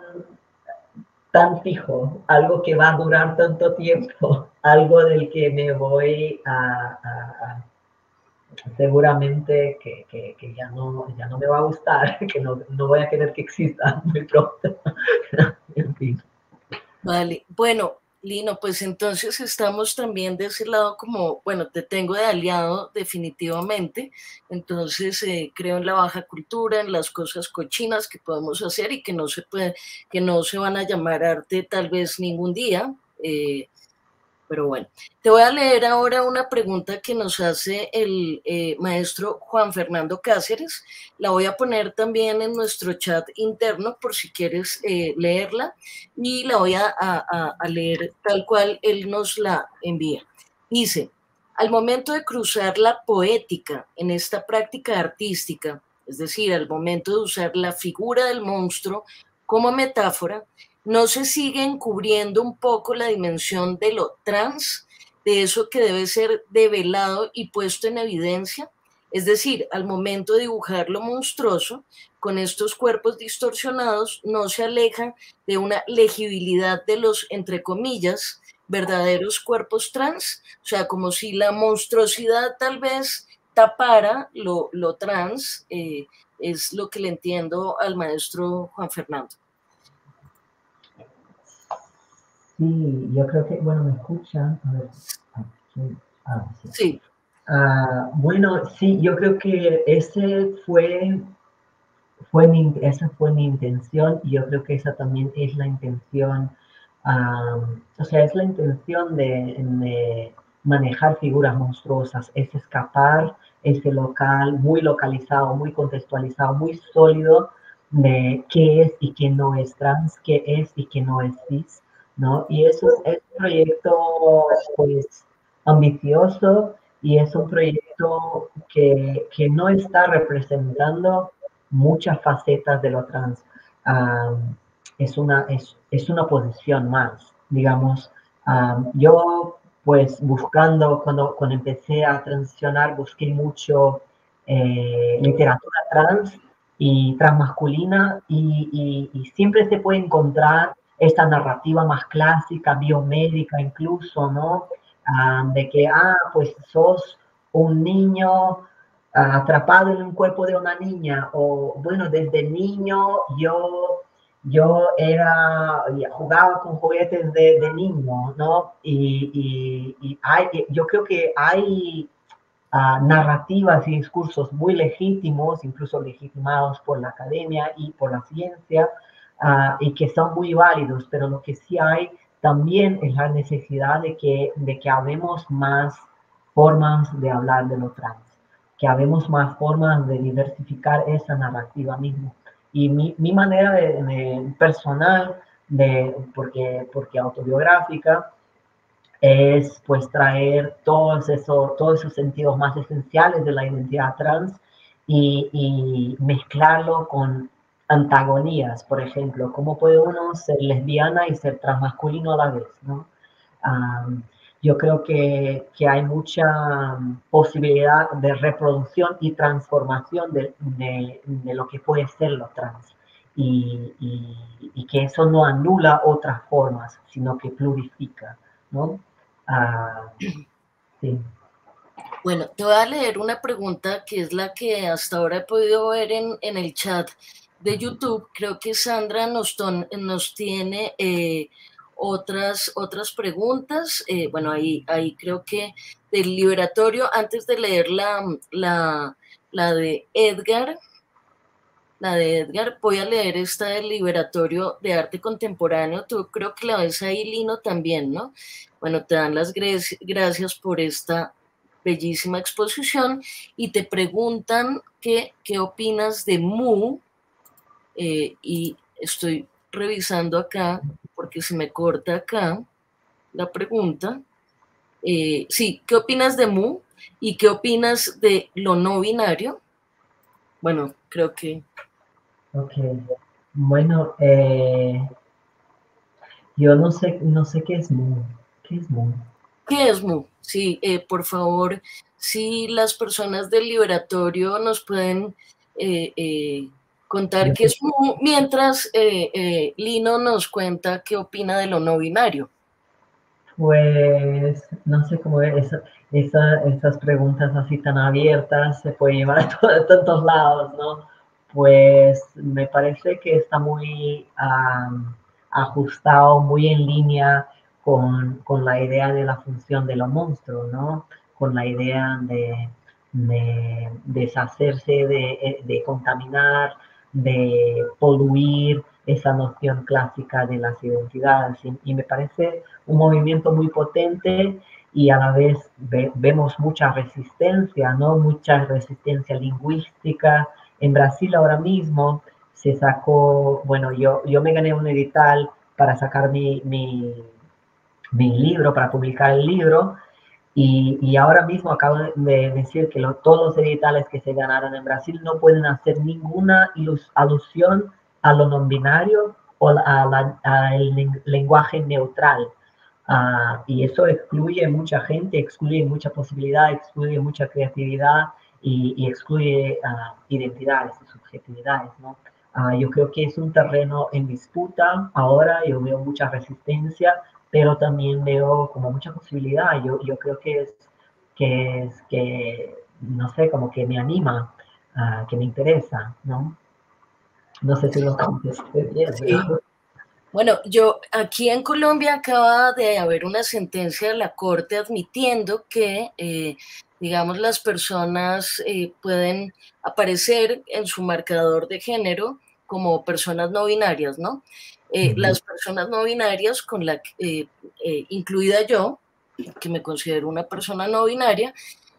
tan fijo, algo que va a durar tanto tiempo, algo del que me voy a... a, a seguramente que, que, que ya, no, ya no me va a gustar, que no, no voy a querer que exista muy pronto. En fin. Vale, bueno, Lino, pues entonces estamos también de ese lado como, bueno, te tengo de aliado definitivamente, entonces eh, creo en la baja cultura, en las cosas cochinas que podemos hacer y que no se puede, que no se van a llamar arte tal vez ningún día, eh, pero bueno, te voy a leer ahora una pregunta que nos hace el eh, maestro Juan Fernando Cáceres. La voy a poner también en nuestro chat interno por si quieres eh, leerla, y la voy a, a, a leer tal cual él nos la envía. Dice, al momento de cruzar la poética en esta práctica artística, es decir, al momento de usar la figura del monstruo como metáfora, ¿no se sigue encubriendo un poco la dimensión de lo trans, de eso que debe ser develado y puesto en evidencia? Es decir, al momento de dibujar lo monstruoso, con estos cuerpos distorsionados, no se aleja de una legibilidad de los, entre comillas, verdaderos cuerpos trans, o sea, como si la monstruosidad tal vez tapara lo, lo trans, eh, es lo que le entiendo al maestro Juan Fernando. Sí, yo creo que, bueno, me escuchan. A ver, aquí, ah, sí. Sí. Uh, bueno, sí, yo creo que ese fue, fue mi, esa fue mi intención, y yo creo que esa también es la intención, um, o sea, es la intención de, de manejar figuras monstruosas, es escapar ese local muy localizado, muy contextualizado, muy sólido de qué es y qué no es trans, qué es y qué no es cis, ¿no? Y eso es un proyecto, pues, ambicioso, y es un proyecto que, que no está representando muchas facetas de lo trans. Um, es, una, es, es una posición más, digamos. Um, yo, pues, buscando, cuando, cuando empecé a transicionar, busqué mucho eh, literatura trans y transmasculina, y, y, y siempre se puede encontrar esta narrativa más clásica, biomédica incluso, ¿no? Uh, de que, ah, pues sos un niño uh, atrapado en un cuerpo de una niña, o bueno, desde niño yo, yo era, jugaba con juguetes de, de niño, ¿no? Y, y, y hay, yo creo que hay uh, narrativas y discursos muy legítimos, incluso legitimados por la academia y por la ciencia, uh, y que son muy válidos, pero lo que sí hay también es la necesidad de que, de que habemos más formas de hablar de lo trans, que habemos más formas de diversificar esa narrativa misma. Y mi, mi manera de, de personal, de, porque, porque autobiográfica, es pues traer todos, eso, todos esos sentidos más esenciales de la identidad trans y, y mezclarlo con antagonías, por ejemplo, cómo puede uno ser lesbiana y ser transmasculino a la vez, ¿no? Um, yo creo que, que hay mucha posibilidad de reproducción y transformación de, de, de lo que puede ser lo trans. Y, y, y, que eso no anula otras formas, sino que plurifica, ¿no? Uh, sí. Bueno, te voy a leer una pregunta que es la que hasta ahora he podido ver en, en el chat de YouTube. Creo que Sandra nos, ton, nos tiene eh, otras, otras preguntas. Eh, bueno, ahí, ahí creo que del liberatorio, antes de leer la, la, la de Edgar, la de Edgar, voy a leer esta del Liberatorio de Arte Contemporáneo. Tú creo que la ves ahí, Lino, también, ¿no? Bueno, te dan las gracias por esta bellísima exposición y te preguntan que, qué opinas de Mu, eh, y estoy revisando acá, porque se me corta acá la pregunta. Eh, sí, ¿qué opinas de Mu? ¿Y qué opinas de lo no binario? Bueno, creo que... Ok, bueno, eh, yo no sé, no sé qué es Mu. ¿Qué es Mu? ¿Qué es Mu? Sí, eh, por favor, si las personas del Liberatorio nos pueden eh, eh, contar qué es Mu, mientras eh, eh, Lino nos cuenta qué opina de lo no binario. Pues no sé cómo es, esa, esa, esas preguntas así tan abiertas se pueden llevar a, todo, a tantos lados, ¿no? Pues me parece que está muy um, ajustado, muy en línea con, con la idea de la función de los monstruos, ¿no? Con la idea de, de deshacerse, de, de contaminar, de poluir esa noción clásica de las identidades. Y, y me parece un movimiento muy potente y a la vez ve, vemos mucha resistencia, ¿no? Mucha resistencia lingüística. En Brasil ahora mismo se sacó, bueno, yo, yo me gané un edital para sacar mi, mi, mi libro, para publicar el libro, y, y ahora mismo acabo de decir que lo, todos los editales que se ganaron en Brasil no pueden hacer ninguna ilus, alusión a lo no binario o al lenguaje neutral. Uh, y eso excluye mucha gente, excluye mucha posibilidad, excluye mucha creatividad y, y excluye uh, identidades y subjetividades, ¿no? Uh, yo creo que es un terreno en disputa. Ahora yo veo mucha resistencia, pero también veo como mucha posibilidad. Yo, yo creo que es, que es, que, no sé, como que me anima, uh, que me interesa, ¿no? No sé si lo contesté bien, sí. Pero... Bueno, yo aquí en Colombia acaba de haber una sentencia de la Corte admitiendo que, eh, digamos, las personas eh, pueden aparecer en su marcador de género como personas no binarias, ¿no? Eh, uh-huh. Las personas no binarias, con la eh, eh, incluida yo, que me considero una persona no binaria,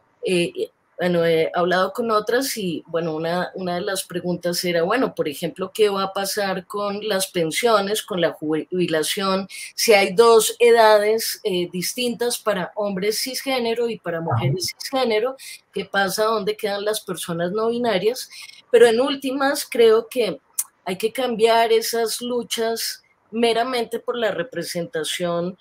eh, bueno, he hablado con otras y, bueno, una, una de las preguntas era, bueno, por ejemplo, ¿qué va a pasar con las pensiones, con la jubilación, si hay dos edades eh, distintas para hombres cisgénero y para mujeres cisgénero? ¿Qué pasa? ¿Dónde quedan las personas no binarias? Pero en últimas, creo que hay que cambiar esas luchas meramente por la representación,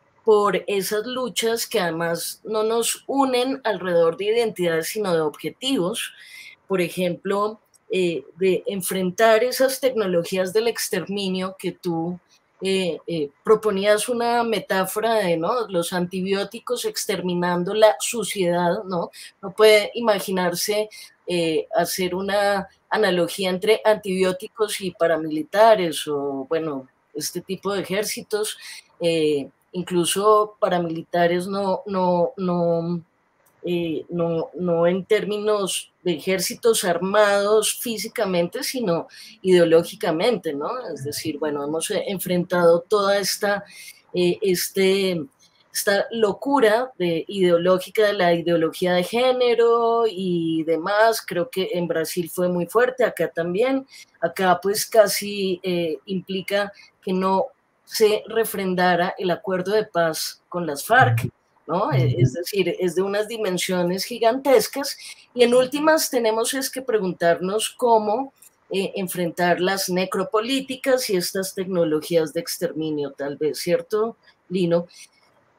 por esas luchas que además no nos unen alrededor de identidades, sino de objetivos. Por ejemplo, eh, de enfrentar esas tecnologías del exterminio que tú eh, eh, proponías una metáfora de, ¿no?, los antibióticos exterminando la suciedad, ¿no? No puede imaginarse eh, hacer una analogía entre antibióticos y paramilitares o, bueno, este tipo de ejércitos. Eh, incluso paramilitares no, no, no, eh, no, no en términos de ejércitos armados físicamente, sino ideológicamente, ¿no? Es decir, bueno, hemos enfrentado toda esta, eh, este, esta locura de ideológica de la ideología de género y demás. Creo que en Brasil fue muy fuerte, acá también. Acá pues casi eh, implica que no se refrendara el acuerdo de paz con las FARC, ¿no? Es decir, es de unas dimensiones gigantescas y en últimas tenemos es que preguntarnos cómo eh, enfrentar las necropolíticas y estas tecnologías de exterminio, tal vez, ¿cierto, Lino?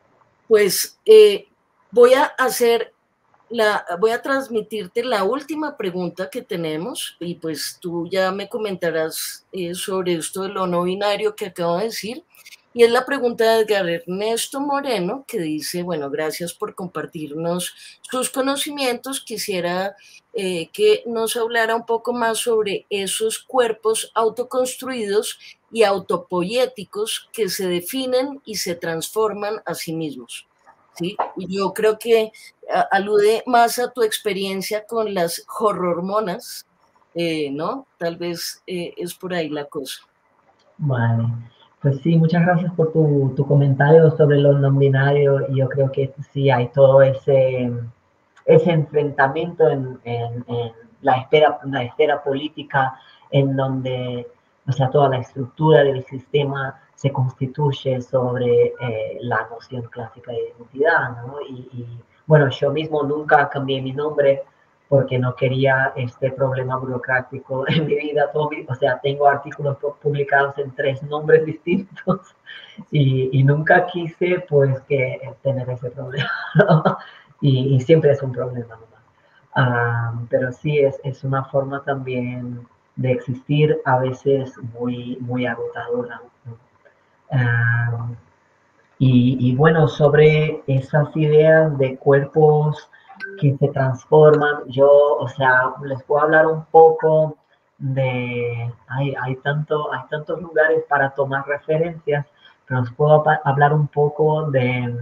Pues eh, voy a hacer, la, voy a transmitirte la última pregunta que tenemos y pues tú ya me comentarás eh, sobre esto de lo no binario que acabo de decir. Y es la pregunta de Edgar Ernesto Moreno, que dice, bueno, gracias por compartirnos sus conocimientos. Quisiera eh, que nos hablara un poco más sobre esos cuerpos autoconstruidos y autopoéticos que se definen y se transforman a sí mismos. ¿Sí? Y yo creo que a, alude más a tu experiencia con las horrormonas, eh, ¿no? Tal vez eh, es por ahí la cosa. Vale. Pues sí, muchas gracias por tu, tu comentario sobre los no binarios. Yo creo que sí hay todo ese, ese enfrentamiento en, en, en la, esfera, la esfera política en donde, o sea, toda la estructura del sistema se constituye sobre eh, la noción clásica de identidad, ¿no? Y, y bueno, yo mismo nunca cambié mi nombre porque no quería este problema burocrático en mi vida. Todo mi, o sea, tengo artículos publicados en tres nombres distintos y, y nunca quise, pues, que tener ese problema. y, y siempre es un problema, ¿no? Um, pero sí, es, es una forma también de existir, a veces muy, muy agotadora, ¿no? Um, y, y bueno, sobre esas ideas de cuerpos que se transforman, yo, o sea, les puedo hablar un poco de, hay, hay, tanto, hay tantos lugares para tomar referencias, pero les puedo hablar un poco de,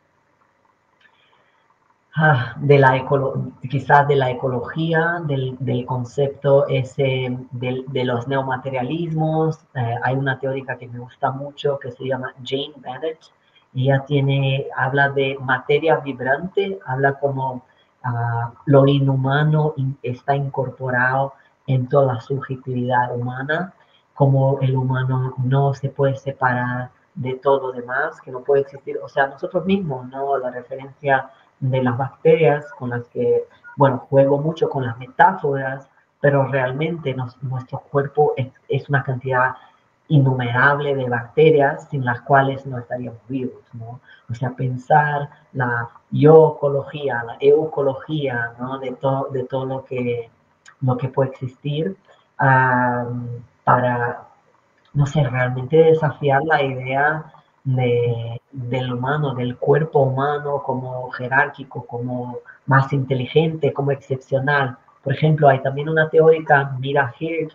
ah, de la ecolo quizás de la ecología, del, del concepto ese de, de los neomaterialismos. Eh, hay una teórica que me gusta mucho que se llama Jane Bennett. Ella tiene, habla de materia vibrante, habla como uh, lo inhumano in, está incorporado en toda la subjetividad humana, como el humano no se puede separar de todo lo demás, que no puede existir, o sea, nosotros mismos, ¿no? La referencia de las bacterias con las que, bueno, juego mucho con las metáforas, pero realmente nos, nuestro cuerpo es, es una cantidad innumerable de bacterias sin las cuales no estaríamos vivos, ¿no? O sea, pensar la yocología, la eucología, ¿no? De, to, de todo lo que, lo que puede existir um, para, no sé, realmente desafiar la idea de, del humano, del cuerpo humano como jerárquico, como más inteligente, como excepcional. Por ejemplo, hay también una teórica, Mira Hirsch,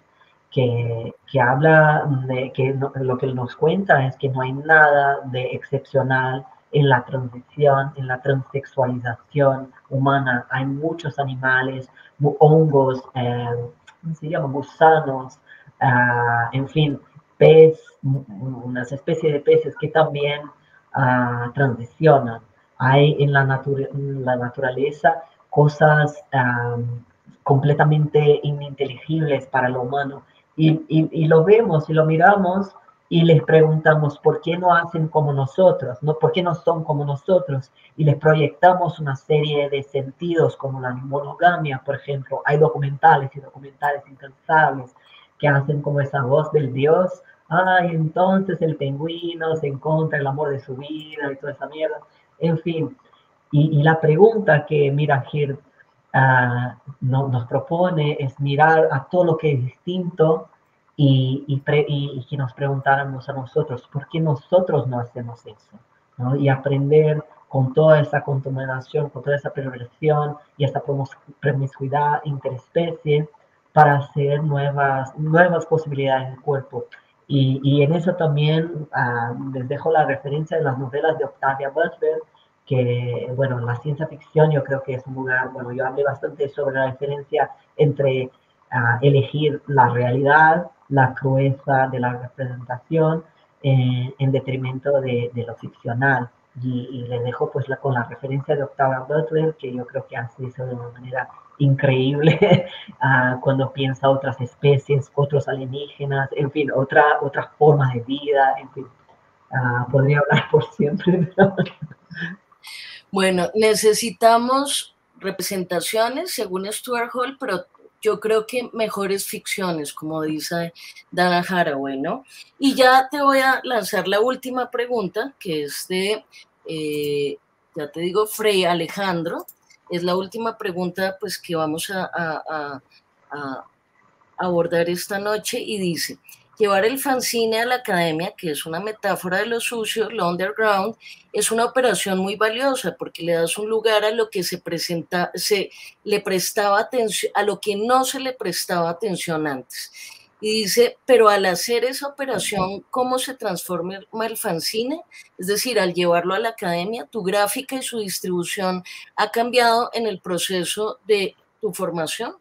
que, que habla de que no, lo que nos cuenta es que no hay nada de excepcional en la transición, en la transexualización humana. Hay muchos animales, hongos, eh, ¿cómo se llama? Gusanos, uh, en fin, pez, unas especies de peces que también uh, transicionan. Hay en la, natura, en la naturaleza cosas um, completamente ininteligibles para lo humano. Y, y, y, lo vemos y lo miramos y les preguntamos por qué no hacen como nosotros, ¿no? ¿Por qué no son como nosotros? Y les proyectamos una serie de sentidos como la monogamia, por ejemplo. Hay documentales y documentales incansables que hacen como esa voz del Dios. Ay, entonces el pingüino se encuentra el amor de su vida y toda esa mierda. En fin, y, y la pregunta que Mira Hirsch uh, no, nos propone es mirar a todo lo que es distinto y, y, pre, y, y que nos preguntáramos a nosotros, ¿por qué nosotros no hacemos eso? ¿No? Y aprender con toda esa contaminación, con toda esa perversión y esta promiscuidad interespecie para hacer nuevas, nuevas posibilidades del cuerpo. Y, y en eso también uh, les dejo la referencia de las novelas de Octavia Butler, que, bueno, la ciencia ficción yo creo que es un lugar, bueno, yo hablé bastante sobre la diferencia entre uh, elegir la realidad, la crueza de la representación, eh, en detrimento de, de lo ficcional. Y, y les dejo pues la, con la referencia de Octavia Butler, que yo creo que hace eso de una manera increíble uh, cuando piensa otras especies, otros alienígenas, en fin, otra, otras formas de vida, en fin. Uh, podría hablar por siempre. Bueno, necesitamos representaciones, según Stuart Hall, pero yo creo que mejores ficciones, como dice Dana Haraway, ¿no? Y ya te voy a lanzar la última pregunta, que es de Eh, ya te digo, Frei Alejandro, es la última pregunta pues, que vamos a, a, a, a abordar esta noche y dice, llevar el fanzine a la academia, que es una metáfora de lo sucio, lo underground, es una operación muy valiosa porque le das un lugar a lo que se presenta, se le prestaba atención, a lo que no se le prestaba atención antes. Y dice, pero al hacer esa operación, ¿cómo se transforma el fanzine? Es decir, al llevarlo a la academia, tu gráfica y su distribución ha cambiado en el proceso de tu formación.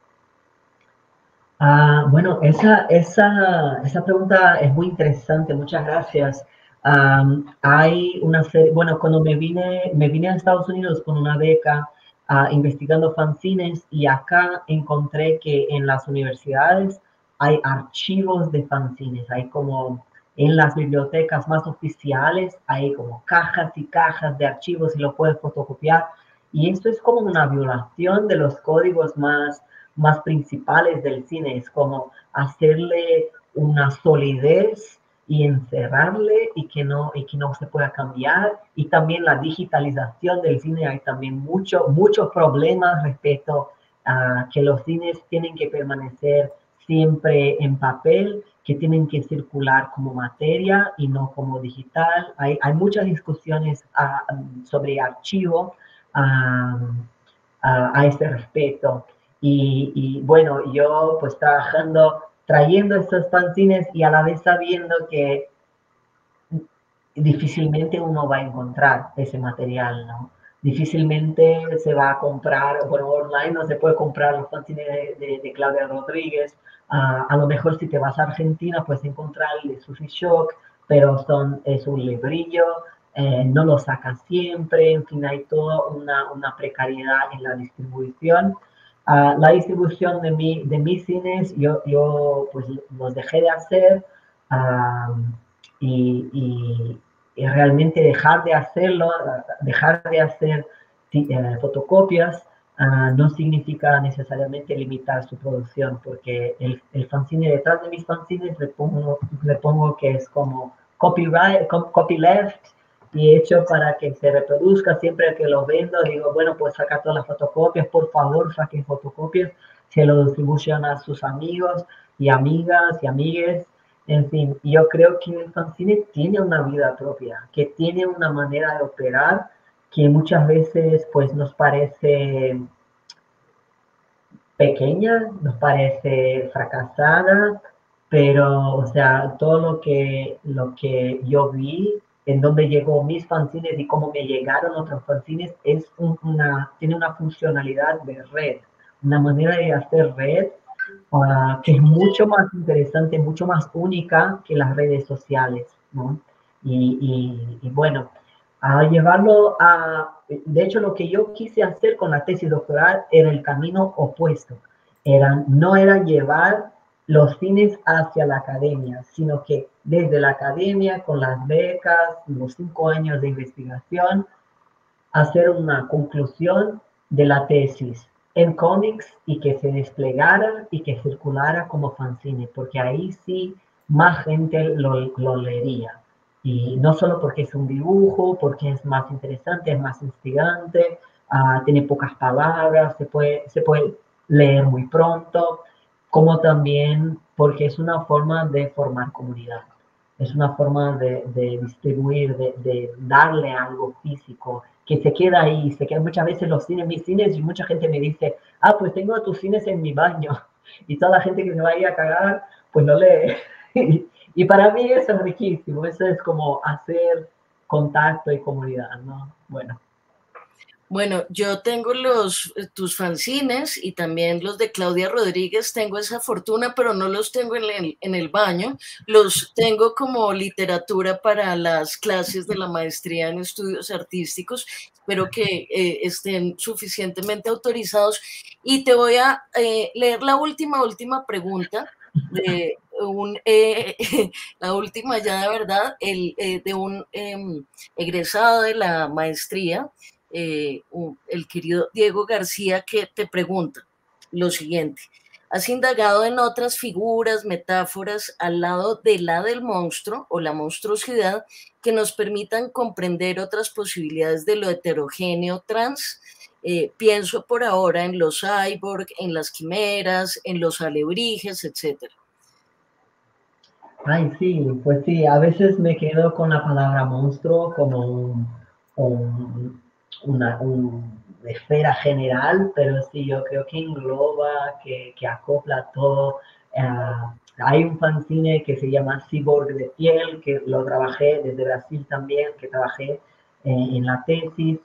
Ah, bueno, esa, esa, esa pregunta es muy interesante, muchas gracias. Um, hay una serie, bueno, cuando me vine, me vine a Estados Unidos con una beca uh, investigando fanzines y acá encontré que en las universidades hay archivos de fanzines, hay como en las bibliotecas más oficiales, hay como cajas y cajas de archivos y lo puedes fotocopiar. Y esto es como una violación de los códigos más más principales del cine, es como hacerle una solidez y encerrarle y que no, y que no se pueda cambiar. Y también la digitalización del cine, hay también mucho, muchos problemas respecto a que los cines tienen que permanecer siempre en papel, que tienen que circular como materia y no como digital. Hay, hay muchas discusiones uh, sobre archivo uh, uh, a este respecto. Y, y, bueno, yo pues trabajando, trayendo estos fanzines y a la vez sabiendo que difícilmente uno va a encontrar ese material, ¿no? Difícilmente se va a comprar, bueno, online no se puede comprar los fanzines de, de, de Claudia Rodríguez. Uh, a lo mejor si te vas a Argentina puedes encontrar el de Sushi Shock, pero son, es un librillo, eh, no lo sacan siempre, en fin, hay toda una, una precariedad en la distribución. Uh, la distribución de, mi, de mis cines, yo, yo pues los dejé de hacer uh, y, y, y, realmente dejar de hacerlo, dejar de hacer uh, fotocopias, uh, no significa necesariamente limitar su producción, porque el, el fanzine, detrás de mis fanzines le pongo, le pongo que es como copyright, copyleft, y hecho para que se reproduzca. Siempre que lo vendo, digo, bueno, pues saca todas las fotocopias, por favor, saquen fotocopias, se lo distribuyen a sus amigos y amigas y amigues. En fin, yo creo que el fanzine tiene una vida propia, que tiene una manera de operar que muchas veces pues nos parece pequeña, nos parece fracasada, pero, o sea, todo lo que, lo que yo vi, en donde llegó mis fanzines y cómo me llegaron otros fanzines, es un, una, tiene una funcionalidad de red, una manera de hacer red uh, que es mucho más interesante, mucho más única que las redes sociales, ¿no? Y, y, y bueno, a llevarlo a, de hecho, lo que yo quise hacer con la tesis doctoral era el camino opuesto. Era, no era llevar los cines hacia la academia, sino que desde la academia, con las becas, los cinco años de investigación, hacer una conclusión de la tesis en cómics y que se desplegara y que circulara como fanzine, porque ahí sí más gente lo, lo leería. Y no solo porque es un dibujo, porque es más interesante, es más instigante, uh, tiene pocas palabras, se puede, se puede leer muy pronto, como también porque es una forma de formar comunidad. Es una forma de, de distribuir, de, de darle algo físico, que se queda ahí, se quedan muchas veces los cines, mis cines, y mucha gente me dice, ah, pues tengo tus cines en mi baño, y toda la gente que se vaya a cagar, pues lo lee. Y para mí eso es riquísimo, eso es como hacer contacto y comunidad, ¿no? Bueno. Bueno, yo tengo los, tus fanzines y también los de Claudia Rodríguez, tengo esa fortuna, pero no los tengo en el, en el baño, los tengo como literatura para las clases de la maestría en estudios artísticos, espero que eh, estén suficientemente autorizados. Y te voy a eh, leer la última, última pregunta de un, eh, la última ya de verdad, el, eh, de un eh, egresado de la maestría, Eh, el querido Diego García, que te pregunta lo siguiente. has indagado en otras figuras, metáforas al lado de la del monstruo o la monstruosidad que nos permitan comprender otras posibilidades de lo heterogéneo trans. Eh, pienso por ahora en los cyborg, en las quimeras, en los alebrijes, etcétera. Ay, sí, pues sí, a veces me quedo con la palabra monstruo como un, un, una, un esfera general, pero sí, yo creo que engloba, que, que acopla todo. Uh, hay un fanzine que se llama Cyborg de Piel, que lo trabajé desde Brasil también, que trabajé eh, en la tesis.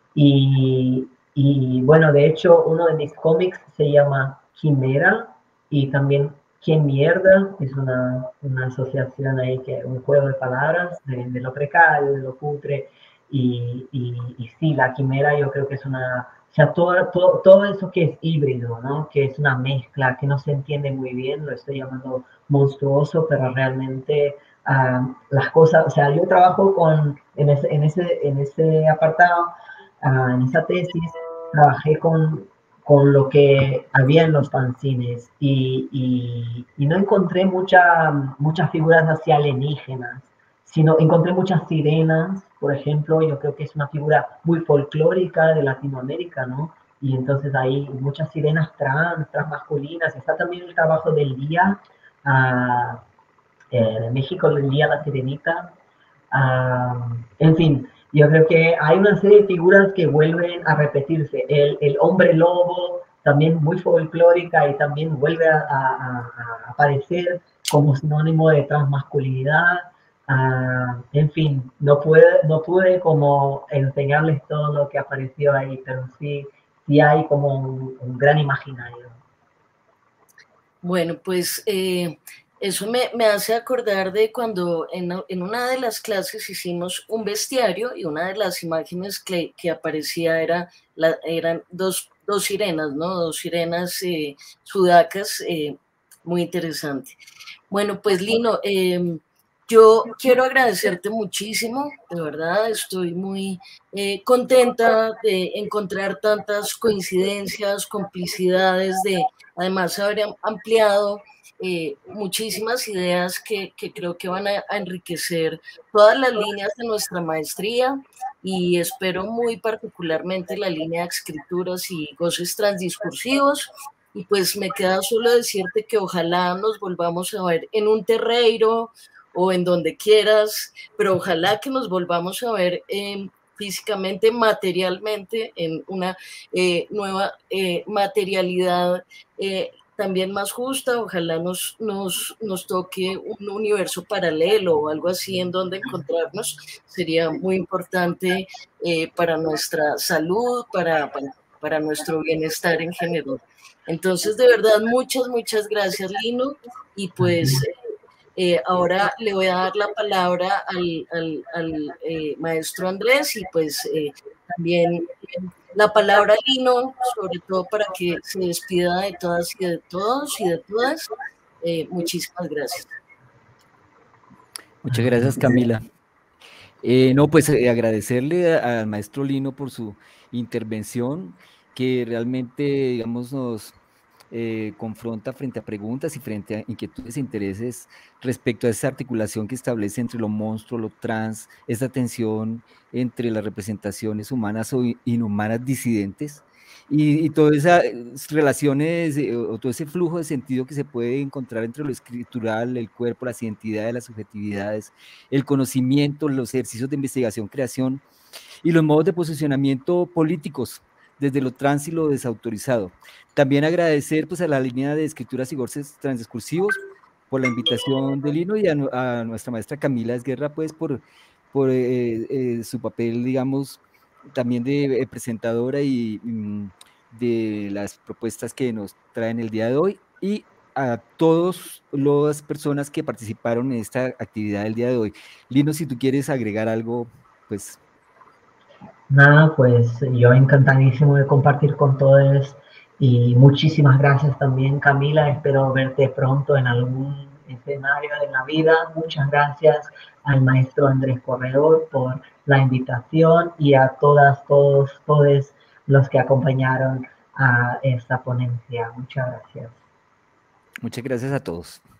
Y, y bueno, de hecho, uno de mis cómics se llama Quimera y también ¿Qué mierda? Es una, una asociación ahí, que un juego de palabras, de, de lo precario, de lo putre, y, y, y sí, la quimera yo creo que es una, o sea, todo, todo, todo eso que es híbrido, ¿no? Que es una mezcla, que no se entiende muy bien, lo estoy llamando monstruoso, pero realmente uh, las cosas, o sea, yo trabajo con, en ese, en ese, en ese apartado, uh, en esa tesis, trabajé con con lo que había en los fanzines y, y, y no encontré mucha, muchas figuras así alienígenas, sino encontré muchas sirenas, por ejemplo. Yo creo que es una figura muy folclórica de Latinoamérica, ¿no? Y entonces hay muchas sirenas trans, transmasculinas. Está también el trabajo del día, uh, eh, de México, el día La Sirenita. Uh, en fin, yo creo que hay una serie de figuras que vuelven a repetirse. El, el hombre lobo, también muy folclórica, y también vuelve a, a, a aparecer como sinónimo de transmasculinidad. Uh, en fin, no pude, no pude como enseñarles todo lo que apareció ahí, pero sí, sí hay como un, un gran imaginario. Bueno, pues eh, eso me, me hace acordar de cuando en, en una de las clases hicimos un bestiario y una de las imágenes que, que aparecía era la, eran dos, dos sirenas, ¿no? Dos sirenas eh, sudacas, eh, muy interesante. Bueno, pues Lino, eh, yo quiero agradecerte muchísimo, de verdad, estoy muy eh, contenta de encontrar tantas coincidencias, complicidades, de además haber ampliado eh, muchísimas ideas que, que creo que van a, a enriquecer todas las líneas de nuestra maestría, y espero muy particularmente la línea de escrituras y goces transdiscursivos. Y pues me queda solo decirte que ojalá nos volvamos a ver en un terreiro o en donde quieras, pero ojalá que nos volvamos a ver eh, físicamente, materialmente, en una eh, nueva eh, materialidad eh, también más justa. Ojalá nos, nos, nos toque un universo paralelo o algo así en donde encontrarnos. Sería muy importante eh, para nuestra salud, para, para, para nuestro bienestar en general. Entonces, de verdad, muchas, muchas gracias, Lino. Y pues eh, ahora le voy a dar la palabra al, al, al eh, maestro Andrés, y pues eh, también eh, la palabra a Lino, sobre todo para que se despida de todas y de todos y de todas. Eh, muchísimas gracias. Muchas gracias, Camila. Eh, no, pues eh, agradecerle al maestro Lino por su intervención, que realmente, digamos, nos eh, confronta frente a preguntas y frente a inquietudes e intereses respecto a esa articulación que establece entre lo monstruo, lo trans, esa tensión entre las representaciones humanas o inhumanas disidentes, y, y todas esas relaciones eh, o todo ese flujo de sentido que se puede encontrar entre lo escritural, el cuerpo, las identidades, las subjetividades, el conocimiento, los ejercicios de investigación, creación y los modos de posicionamiento políticos desde lo trans y lo desautorizado. También agradecer pues, a la línea de escrituras y goces transdiscursivos por la invitación de Lino, y a, a nuestra maestra Camila Esguerra pues, por, por eh, eh, su papel, digamos, también de eh, presentadora y mm, de las propuestas que nos traen el día de hoy, y a todas las personas que participaron en esta actividad del día de hoy. Lino, si tú quieres agregar algo, pues... Nada, pues yo encantadísimo de compartir con todos, y muchísimas gracias también, Camila. Espero verte pronto en algún escenario de la vida. Muchas gracias al maestro Andrés Corredor por la invitación, y a todas, todos, todos los que acompañaron a esta ponencia. Muchas gracias. Muchas gracias a todos.